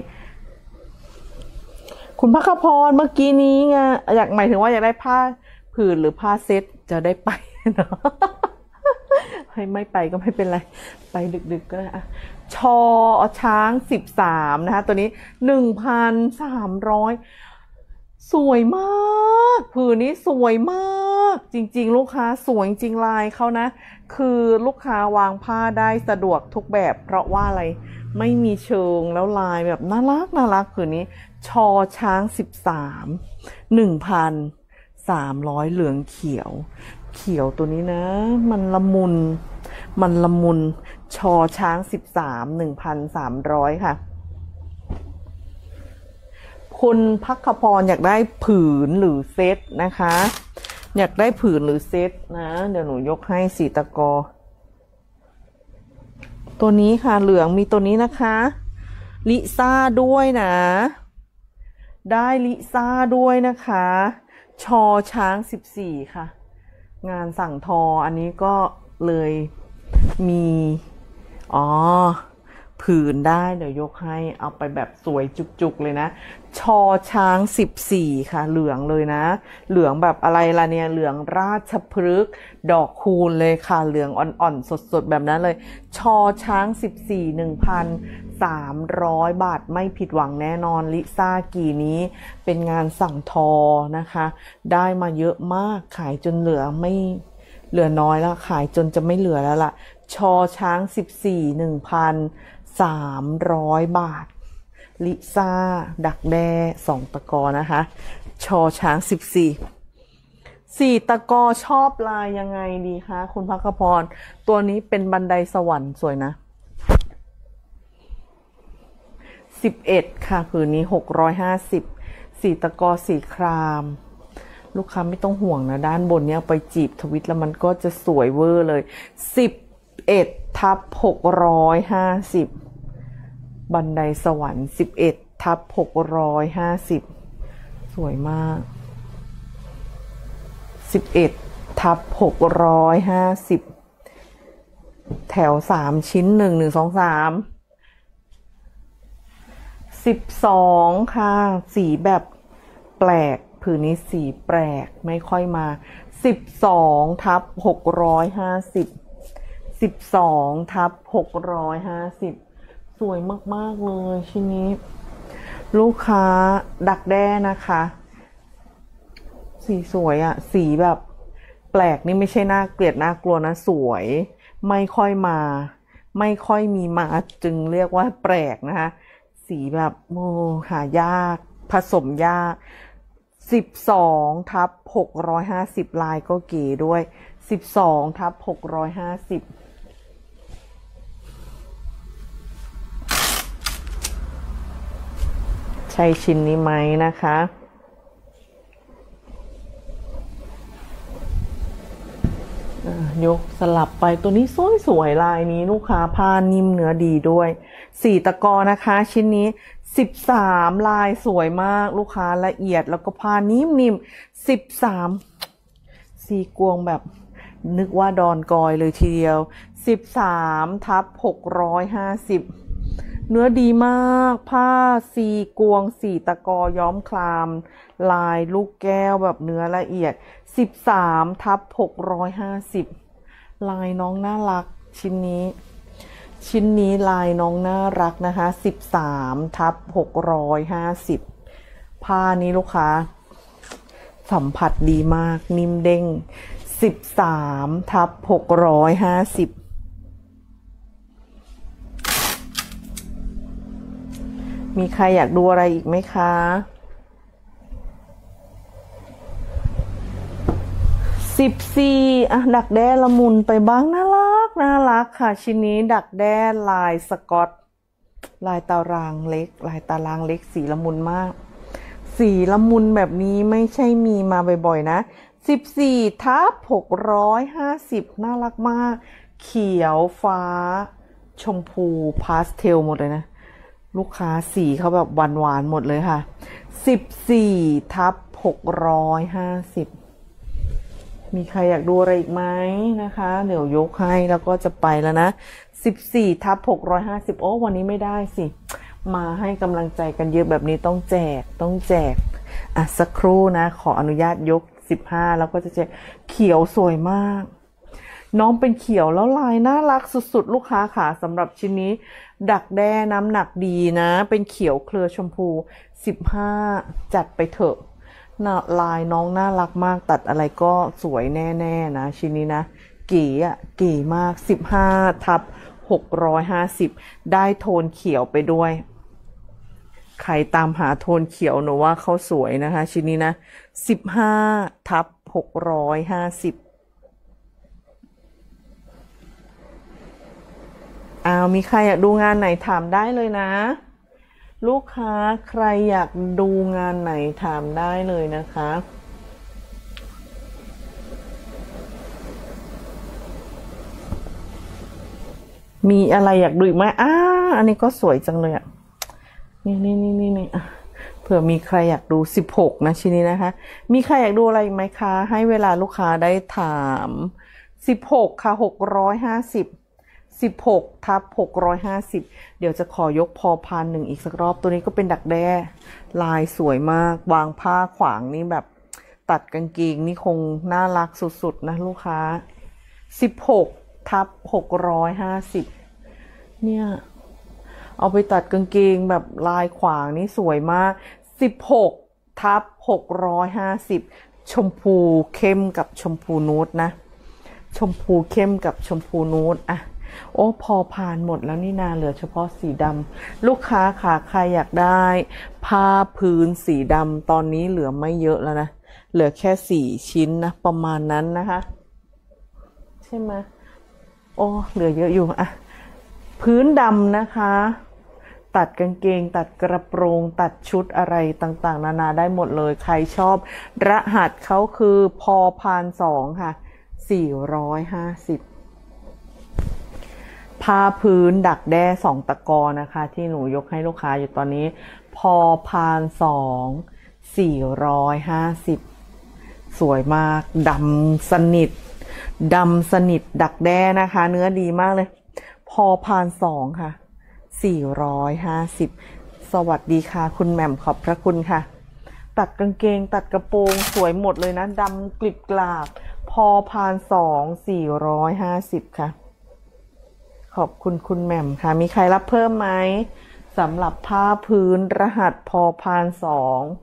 คุณพักพรเมื่อกี้นี้ไงอยากหมายถึงว่าอยากได้ผ้าผืนหรือผ้าเซ็ตจะได้ไปเนาะให้ไม่ไปก็ไม่เป็นไรไปดึกๆก็ได้อะชอช้าง13นะคะตัวนี้1,300สวยมากผืนนี้สวยมากจริงๆลูกค้าสวยจริงลายเขานะคือลูกค้าวางผ้าได้สะดวกทุกแบบเพราะว่าอะไรไม่มีเชิงแล้วลายแบบน่ารักผืนนี้ชอช้าง13 1,300เหลืองเขียวตัวนี้นะมันละมุนชอช้าง13 1,300ค่ะคุณพักพรอยากได้ผืนหรือเซตนะคะอยากได้ผืนหรือเซตนะเดี๋ยวหนูยกให้4 ตะกอตัวนี้ค่ะเหลืองมีตัวนี้นะคะลิซ่าด้วยนะได้ลิซ่าด้วยนะคะชอช้าง14ค่ะงานสั่งทออันนี้ก็เลยมีผืนได้เดี๋ยวยกให้เอาไปแบบสวยจุกๆเลยนะชอช้าง14ค่ะเหลืองเลยนะเหลืองแบบอะไรล่ะเนี่ยเหลืองราชพฤกษ์ดอกคูณเลยค่ะเหลืองอ่อนๆสดๆแบบนั้นเลยชอช้าง14 1,300 บาทไม่ผิดหวังแน่นอนลิซ่ากี่นี้เป็นงานสั่งทอนะคะได้มาเยอะมากขายจนเหลือน้อยแล้วขายจนจะไม่เหลือแล้วล่ะชอช้าง14 1,300 บาทลิซ่าดักแด้2 ตะกอนะคะชอช้าง4 ตะกอชอบลายยังไงดีคะคุณพักพรตัวนี้เป็นบันไดสวรรค์สวยนะ11ค่ะผืนนี้650 4 ตะกอสีครามลูกค้าไม่ต้องห่วงนะด้านบนเนี้ยไปจีบทวิตแล้วมันก็จะสวยเวอร์เลย11/650บันไดสวรรค์11/650สวยมาก 11/650แถว3ชิ้น1 1 2 3 12ค่ะสีแบบแปลกผืนนี้สีแปลกไม่ค่อยมา12/650 12/650สวยมากๆเลยชิ้นนี้ลูกค้าดักแด้นะคะสีสวยอะสีแบบแปลกนี่ไม่ใช่น่าเกลียดน่ากลัวนะสวยไม่ค่อยมาไม่ค่อยมีมาจึงเรียกว่าแปลกนะคะสีแบบโอ้หายากผสมยาก12/650ลายก็เก๋ด้วย12/650ใช่ชิ้นนี้ไหมนะคะยกสลับไปตัวนี้สวยๆลายนี้ลูกค้าผ้านิ่มเนื้อดีด้วย4ตะกอนะคะชิ้นนี้13ลายสวยมากลูกค้าละเอียดแล้วก็ผ้านิ่มๆ13สีกวงแบบนึกว่าดอนกอยเลยทีเดียว13/650เนื้อดีมากผ้าซีกวง4ตะกอย้อมคลามลายลูกแก้วแบบเนื้อละเอียด13/650ลายน้องน่ารักชิ้นนี้ลายน้องน่ารักนะคะ13/650ผ้านี้ลูกค้าสัมผัสดีมากนิ่มเด้ง13/650มีใครอยากดูอะไรอีกไหมคะ14ดักแด้ละมุนไปบ้างน่ารักค่ะชิ้นนี้ดักแด้ลายสกอตลายตารางเล็กสีละมุนมากสีละมุนแบบนี้ไม่ใช่มีมาบ่อยๆนะ14/650น่ารักมากเขียวฟ้าชมพูพาสเทลหมดเลยนะลูกค้าสีเขาแบบหวานๆหมดเลยค่ะ14/650มีใครอยากดูอะไรอีกไหมนะคะเดี๋ยวยกให้แล้วก็จะไปแล้วนะ14/650โอ้วันนี้ไม่ได้สิมาให้กำลังใจกันเยอะแบบนี้ต้องแจกสักครู่นะขออนุญาตยก15แล้วก็จะแจกเขียวสวยมากน้องเป็นเขียวแล้วลายน่ารักสุดๆลูกค้าค่ะสำหรับชิ้นนี้ดักแด้น้ำหนักดีนะเป็นเขียวเครือชมพู15จัดไปเถอะลายน้องน่ารักมากตัดอะไรก็สวยแน่ๆนะชิ้นนี้นะเก๋มาก15/650ได้โทนเขียวไปด้วยใครตามหาโทนเขียวหนูว่าเขาสวยนะคะชิ้นนี้นะ15/650มีใครอยากดูงานไหนถามได้เลยนะลูกค้าใครอยากดูงานไหนถามได้เลยนะคะมีอะไรอยากดูอีกไหมอันนี้ก็สวยจังเลยนี่เผื่อมีใครอยากดู16นะชิ้นนี้นะคะมีใครอยากดูอะไรอีกไหมคะให้เวลาลูกค้าได้ถาม16ค่ะ650 16/650เดี๋ยวจะขอยกพอพาน1อีกสักรอบตัวนี้ก็เป็นดักแด้ลายสวยมากวางผ้าขวางนี่แบบตัดกางเกงนี่คงน่ารักสุดๆนะลูกค้า16/650เนี่ยเอาไปตัดกางเกงแบบลายขวางนี่สวยมาก16/650ชมพูเข้มกับชมพูนูดนะชมพูเข้มกับชมพูนูดโอ้พอผ่านหมดแล้วนี่นาเหลือเฉพาะสีดำลูกค้าค่ะใครอยากได้ผ้าพื้นสีดำตอนนี้เหลือไม่เยอะแล้วนะเหลือแค่4ชิ้นนะประมาณนั้นนะคะใช่ไหมโอ้เหลือเยอะอยู่พื้นดำนะคะตัดกางเกงตัดกระโปรงตัดชุดอะไรต่างๆนานาได้หมดเลยใครชอบรหัสเขาคือพอพาน2ค่ะ450ผ้าพื้นดักแด้2ตะกอนะคะที่หนูยกให้ลูกค้าอยู่ตอนนี้พอพาน2 450 สวยมากดำสนิทดำสนิทดักแด้นะคะเนื้อดีมากเลยพอพาน2ค่ะ450สวัสดีค่ะคุณแหม่มขอบพระคุณค่ะตัดกางเกงตัดกระโปรงสวยหมดเลยนะดำกลิบกลาบพอพาน450ค่ะขอบคุณคุณแหม่มค่ะมีใครรับเพิ่มไหมสำหรับผ้าพื้นรหัสพอพาน2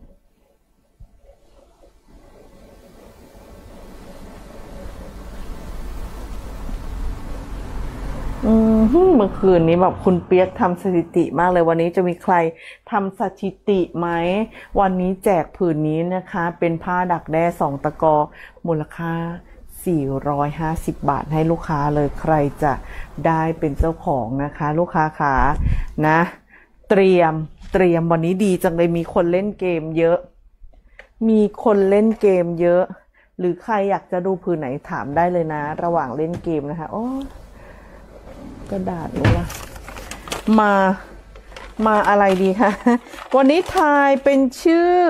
เมื่อคืนนี้แบบคุณเปียกทำสถิติมากเลยวันนี้จะมีใครทำสถิติไหมวันนี้แจกผืนนี้นะคะเป็นผ้าดักแด้2 ตะกอมูลค่า450 บาทให้ลูกค้าเลยใครจะได้เป็นเจ้าของนะคะลูกค้าขานะเตรียมวันนี้ดีจังเลยมีคนเล่นเกมเยอะมีคนเล่นเกมเยอะหรือใครอยากจะดูผืนไหนถามได้เลยนะระหว่างเล่นเกมนะคะโอ้กระดาษนี่ละมาอะไรดีคะวันนี้ทายเป็นชื่อ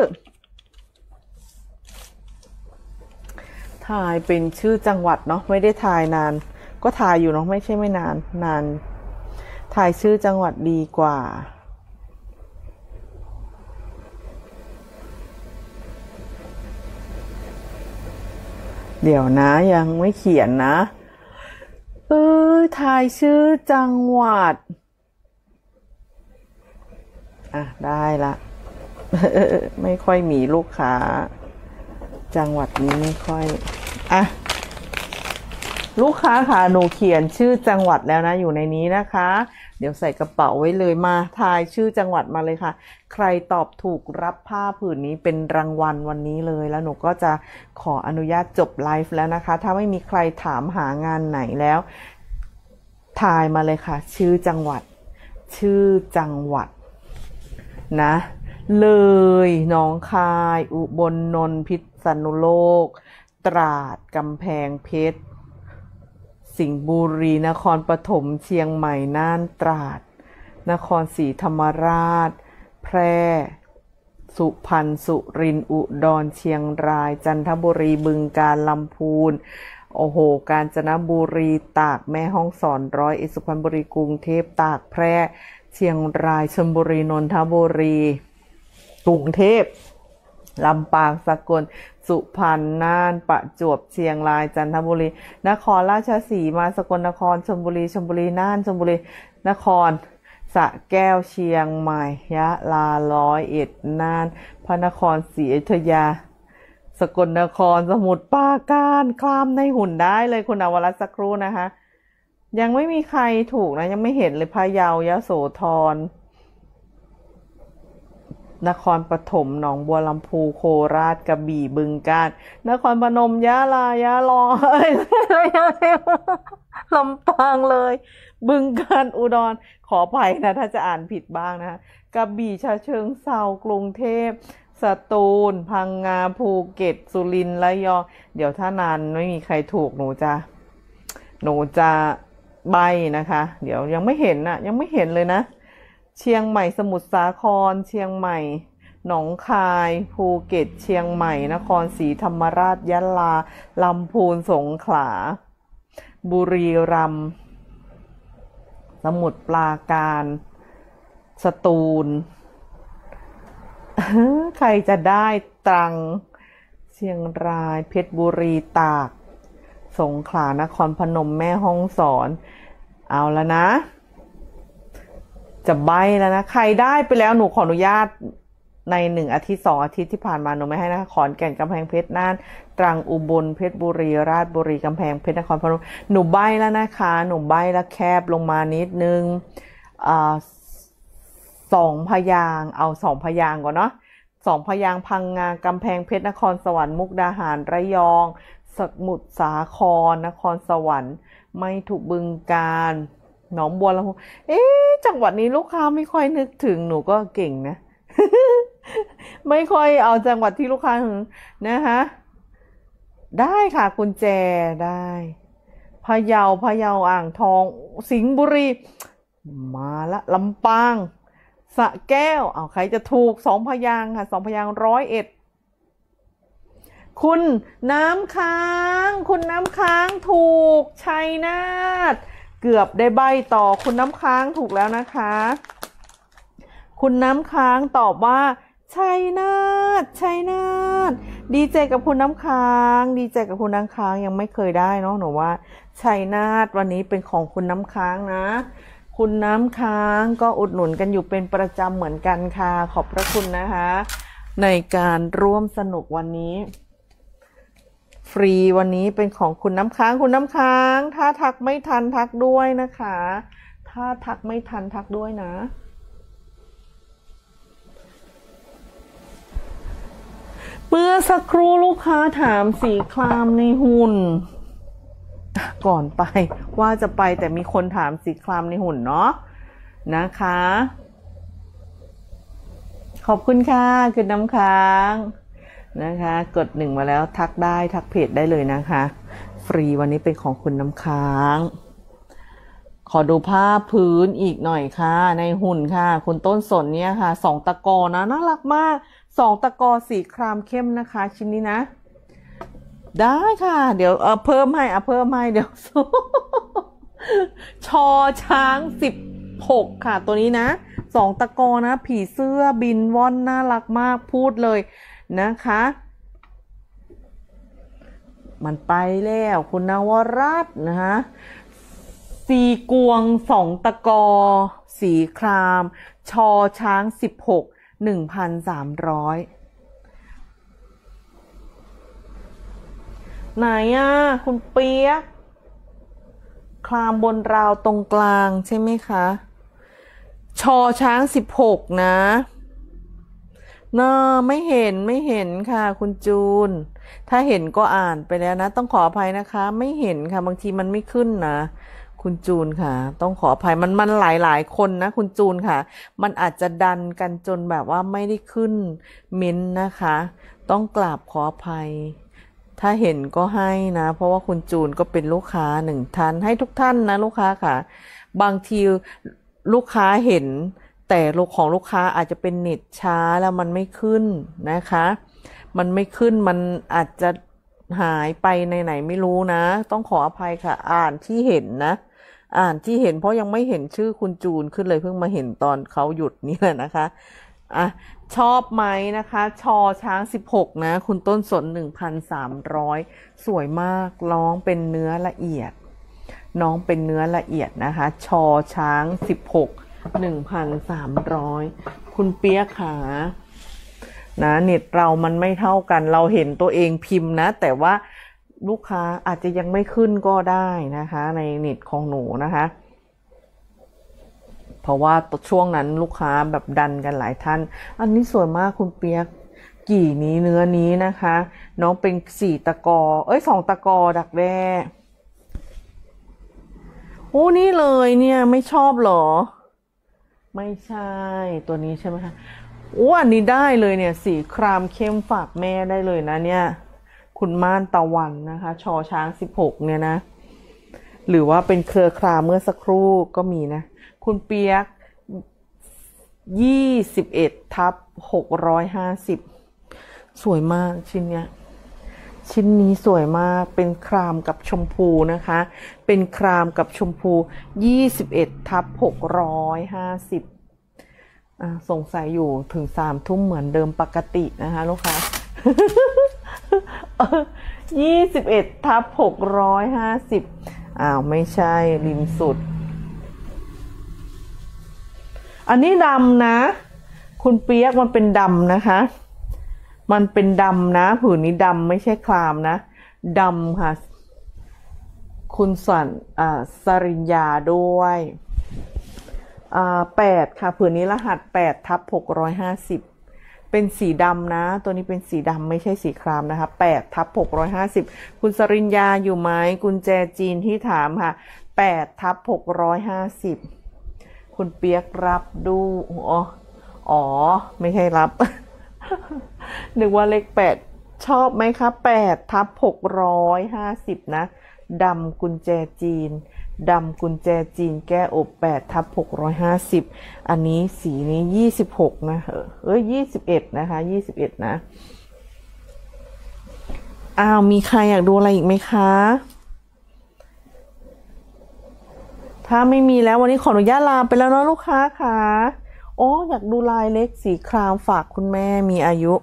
จังหวัดเนาะไม่ได้ทายนานก็ทายอยู่เนาะไม่ใช่ไม่นานทายชื่อจังหวัดดีกว่าเดี๋ยวนะยังไม่เขียนนะทายชื่อจังหวัดได้ละไม่ค่อยมีลูกค้าจังหวัดนี้ไม่ค่อยลูกค้าค่ะหนูเขียนชื่อจังหวัดแล้วนะอยู่ในนี้นะคะเดี๋ยวใส่กระเป๋าไว้เลยมาทายชื่อจังหวัดมาเลยค่ะใครตอบถูกรับผ้าผืนนี้เป็นรางวัลวันนี้เลยแล้วหนูก็จะขออนุญาตจบไลฟ์แล้วนะคะถ้าไม่มีใครถามหางานไหนแล้วทายมาเลยค่ะชื่อจังหวัดนะเลยหนองคายอุบลนนท์พิษณุโลกตราดกำแพงเพชรสิงห์บุรีนครปฐมเชียงใหม่น่านตราดนครศรีธรรมราชแพร่สุพรรณสุรินทร์อุดรเชียงรายจันทบุรีบึงกาฬลำพูนโอ้โหกาญจนบุรีตากแม่ฮ่องสอนร้อยเอ็ดสุพรรณบุรีกรุงเทพตากแพร่เชียงรายชลบุรีนนทบุรีกรุงเทพลำปางสกลสุพรรณน่านประจวบเชียงรายจันทบุรีนครราชสีมาสกลนครชลบุรีน่านชลบุรีนครสระแก้วเชียงใหม่ยะลาร้อยเอ็ดน่านพระนครศรีอยุธยาสกลนครสมุทรปราการคลามในหุ่นได้เลยคุณอวรัตน์สักครู่นะคะยังไม่มีใครถูกนะยังไม่เห็นเลยพะเยายโสธรนครปฐมหนองบัวลำพูโคราชกระบี่บึงกาฬนครพนมยะลายะลอลำปางเลยบึงกาฬอุดรขออภัยนะถ้าจะอ่านผิดบ้างนะกระบี่ฉะเชิงเทรากรุงเทพสตูลพังงาภูเก็ตสุรินทร์ระยองเดี๋ยวถ้านานไม่มีใครถูกหนูจะใบนะคะเดี๋ยวยังไม่เห็นเลยนะเชียงใหม่สมุทรสาครเชียงใหม่หนองคายภูเก็ตเชียงใหม่นครศรีธรรมราชยะลาลำพูนสงขลาบุรีรัมย์สมุทรปราการสตูลใครจะได้ตรังเชียงรายเพชรบุรีตากสงขลานครพนมแม่ฮ่องสอนเอาแล้วนะจะใบ้แล้วนะใครได้ไปแล้วหนูขออนุญาตใน1 อาทิตย์2 อาทิตย์ที่ผ่านมาหนูไม่ให้นะขอนแก่นกำแพงเพชรน่านตรังอุบลเพชรบุรีราชบุรีกำแพงเพชรนครพนมหนูใบ้แล้วนะคะหนูใบ้แล้วแคบลงมานิดนึง2 พยางค์เอา2 พยางค์ก่อนเนาะ2 พยางค์พังงากำแพงเพชรนครสวรรค์มุกดาหารระยองสมุทรสาครนครสวรรค์ไม่ถูกบึงกาฬหนองบัวลำพูจังหวัดนี้ลูกค้าไม่ค่อยนึกถึงหนูก็เก่งนะ ไม่ค่อยเอาจังหวัดที่ลูกค้าถึงนะคะได้ค่ะกุญแจได้พะเยาอ่างทองสิงห์บุรีมาละลำปางสระแก้วเอาใครจะถูก2 พยางค์ค่ะ2 พยางค์101โคคุณน้ำค้างคุณน้ำค้างถูกชัยนาทเกือบได้ใบต่อคุณน้ำค้างถูกแล้วนะคะคุณน้ำค้างตอบว่าชัยนาทชัยนาทดีใจกับคุณน้ำค้างดีใจกับคุณน้ำค้างยังไม่เคยได้เนาะหนูว่าชัยนาทวันนี้เป็นของคุณน้ำค้างนะคุณน้ำค้างก็อุดหนุนกันอยู่เป็นประจำเหมือนกันค่ะขอบพระคุณนะคะในการร่วมสนุกวันนี้ฟรีวันนี้เป็นของคุณน้ำค้างคุณน้ำค้างถ้าทักไม่ทันทักด้วยนะคะถ้าทักไม่ทันทักด้วยนะเมื่อสักครู่ลูกค้าถามสีครามในหุ่นก่อนไปว่าจะไปแต่มีคนถามสีครามในหุ่นเนาะนะคะขอบคุณค่ะคุณน้ำค้างนะคะกด1มาแล้วทักได้ทักเพจได้เลยนะคะฟรีวันนี้เป็นของคุณน้ำค้างขอดูผ้าพื้นอีกหน่อยค่ะในหุ่นค่ะคุณต้นสนเนี่ยค่ะ2ตะกอนะน่ารักมาก2ตะกอสีครามเข้มนะคะชิ้นนี้นะได้ค่ะเดี๋ยวเพิ่มให้เพิ่มให้เดี๋ยว ชอช้าง16ค่ะตัวนี้นะ2ตะกอนะผีเสื้อบินว่อนน่ารักมากพูดเลยนะคะมันไปแล้วคุณนวรัตน์นะคะสีกวง2ตะกอสีครามชอช้าง16 1,300ไหนคุณเปียกคลามบนราวตรงกลางใช่ไหมคะชอช้าง16นะไม่เห็นค่ะคุณจูนถ้าเห็นก็อ่านไปแล้วนะต้องขออภัยนะคะไม่เห็นค่ะบางทีมันไม่ขึ้นนะคุณจูนค่ะต้องขออภัยมันหลายคนนะคุณจูนค่ะมันอาจจะดันกันจนแบบว่าไม่ได้ขึ้นเม้นนะคะต้องกราบขออภัยถ้าเห็นก็ให้นะเพราะว่าคุณจูนก็เป็นลูกค้า1ท่านให้ทุกท่านนะลูกค้าค่ะบางทีลูกค้าเห็นแต่ของลูกค้าอาจจะเป็นเน็ตช้าแล้วมันไม่ขึ้นนะคะมันไม่ขึ้นมันอาจจะหายไปไหนไม่รู้นะต้องขออภัยค่ะอ่านที่เห็นนะอ่านที่เห็นเพราะยังไม่เห็นชื่อคุณจูนขึ้นเลยเพิ่งมาเห็นตอนเขาหยุดนี่แหละนะคะชอบไหมนะคะชอช้าง16นะคุณต้นสน 1,300 สวยมากร้องเป็นเนื้อละเอียดน้องเป็นเนื้อละเอียดนะคะชอช้าง16 1,300คุณเปียกขานะเน็ตเรามันไม่เท่ากันเราเห็นตัวเองพิมพ์นะแต่ว่าลูกค้าอาจจะยังไม่ขึ้นก็ได้นะคะในเน็ตของหนูนะคะเพราะว่าช่วงนั้นลูกค้าแบบดันกันหลายท่านอันนี้สวยมากคุณเปียกกี่นี้เนื้อนี้นะคะน้องเป็น4ตะกอ2ตะกอดักแด้โอ้นี่เลยเนี่ยไม่ชอบหรอไม่ใช่ตัวนี้ใช่ไหมคะอันนี้ได้เลยเนี่ยสีครามเข้มฝากแม่ได้เลยนะเนี่ยคุณม่านตะวันนะคะชอช้าง16เนี่ยนะหรือว่าเป็นเครือครามเมื่อสักครู่ก็มีนะคุณเปียก21/650สวยมากชิ้นเนี้ยชิ้นนี้สวยมากเป็นครามกับชมพูนะคะเป็นครามกับชมพู21/650สงสัยอยู่ถึง3 ทุ่มเหมือนเดิมปกตินะคะลูกค้า 21/650ไม่ใช่ริมสุดอันนี้ดำนะคุณเปียกมันเป็นดำนะคะมันเป็นดำนะผืนนี้ดำไม่ใช่ครามนะดำค่ะคุณสริญญาด้วย8ค่ะผืนนี้รหัส8/650เป็นสีดำนะตัวนี้เป็นสีดำไม่ใช่สีครามนะคะ8/650คุณสริญญาอยู่ไหมกุญแจจีนที่ถามค่ะ8/650คุณเปียกรับดูไม่ใช่รับ นึกว่าเลข8ชอบไหมคะ8/650นะดำกุญแจจีนแก้อบ8/650อันนี้สีนี้26นะ21นะคะ21นะอ้าวมีใครอยากดูอะไรอีกไหมคะ ถ้าไม่มีแล้ววันนี้ขออนุญาตลาไปแล้วเนาะลูกค้าค่ะโอ้อยากดูลายเล็กสีครามฝากคุณแม่มีอายุ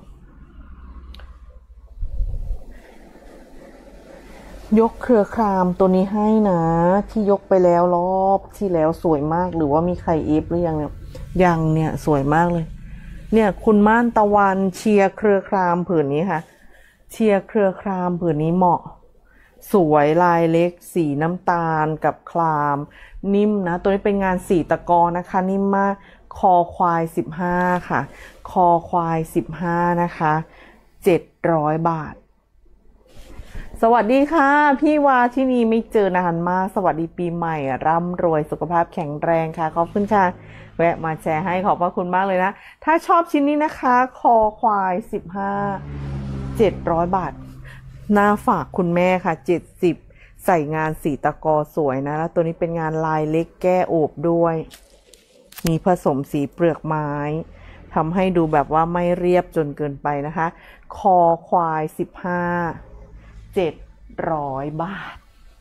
ยกเครือครามตัวนี้ให้นะที่ยกไปแล้วรอบที่แล้วสวยมากหรือว่ามีใครเอฟหรือยังเนี่ยยังเนี่ยสวยมากเลยเนี่ยคุณม่านตะวันเชียร์เครือครามผืนนี้ค่ะเชียร์เครือครามผืนนี้เหมาะสวยลายเล็กสีน้ำตาลกับครามนิ่มนะตัวนี้เป็นงานสีตะกอนะคะนิ่มมากคอควาย15ค่ะคอควาย15นะคะ700 บาทสวัสดีค่ะพี่วาที่นี่ไม่เจอนานมากสวัสดีปีใหม่ร่ำรวยสุขภาพแข็งแรงค่ะขอบคุณค่ะแวะมาแชร์ให้ขอบพระคุณมากเลยนะถ้าชอบชิ้นนี้นะคะคอควาย15 700 บาทหน้าฝากคุณแม่ค่ะ70ใส่งานสีตะกอสวยนะแล้วตัวนี้เป็นงานลายเล็กแก้โอบด้วยมีผสมสีเปลือกไม้ทำให้ดูแบบว่าไม่เรียบจนเกินไปนะคะคอควาย700 บาท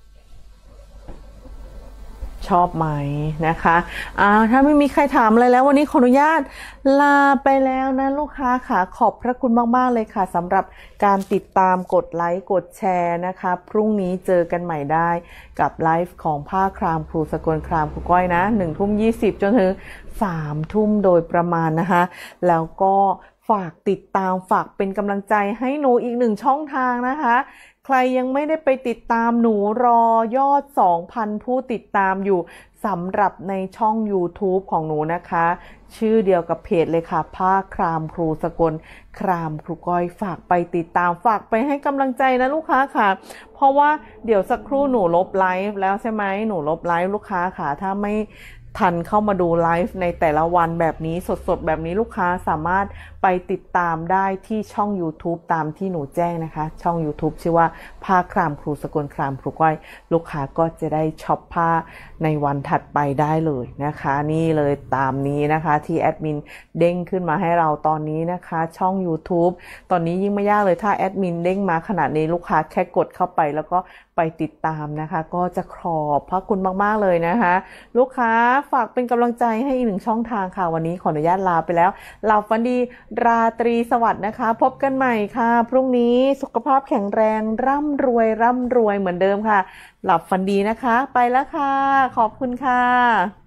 ชอบไหมนะคะถ้าไม่มีใครถามอะไรแล้ววันนี้ขออนุญาตลาไปแล้วนะลูกค้าค่ะขอบพระคุณมากๆเลยค่ะสำหรับการติดตามกดไลค์กดแชร์นะคะพรุ่งนี้เจอกันใหม่ได้กับไลฟ์ของผ้าครามครูสกลครามครูก้อยนะ1:20จนถึง3 ทุ่มโดยประมาณนะคะแล้วก็ฝากติดตามฝากเป็นกำลังใจให้หนูอีก1 ช่องทางนะคะใครยังไม่ได้ไปติดตามหนูรอยอด 2,000 ผู้ติดตามอยู่สำหรับในช่อง YouTube ของหนูนะคะชื่อเดียวกับเพจเลยค่ะผ้าครามครูสกลครามครูก้อยฝากไปติดตามฝากไปให้กำลังใจนะลูกค้าค่ะเพราะว่าเดี๋ยวสักครู่หนูลบไลฟ์แล้วใช่ไหมหนูลบไลฟ์ลูกค้าค่ะถ้าไม่ทันเข้ามาดูไลฟ์ในแต่ละวันแบบนี้สดๆแบบนี้ลูกค้าสามารถไปติดตามได้ที่ช่อง YouTube ตามที่หนูแจ้งนะคะช่อง YouTube ชื่อว่าผ้าครามครูสกลครามครูก้อยลูกค้าก็จะได้ช็อปผ้าในวันถัดไปได้เลยนะคะนี่เลยตามนี้นะคะที่แอดมินเด้งขึ้นมาให้เราตอนนี้นะคะช่อง YouTube ตอนนี้ยิ่งไม่ยากเลยถ้าแอดมินเด้งมาขนาดนี้ลูกค้าแค่กดเข้าไปแล้วก็ไปติดตามนะคะก็จะขอบพระคุณมากๆเลยนะคะลูกค้าฝากเป็นกำลังใจให้อีก1 ช่องทางค่ะวันนี้ขออนุญาตลาไปแล้วหลับฝันดีราตรีสวัสดิ์นะคะพบกันใหม่ค่ะพรุ่งนี้สุขภาพแข็งแรงร่ำรวยเหมือนเดิมค่ะหลับฝันดีนะคะไปแล้วค่ะขอบคุณค่ะ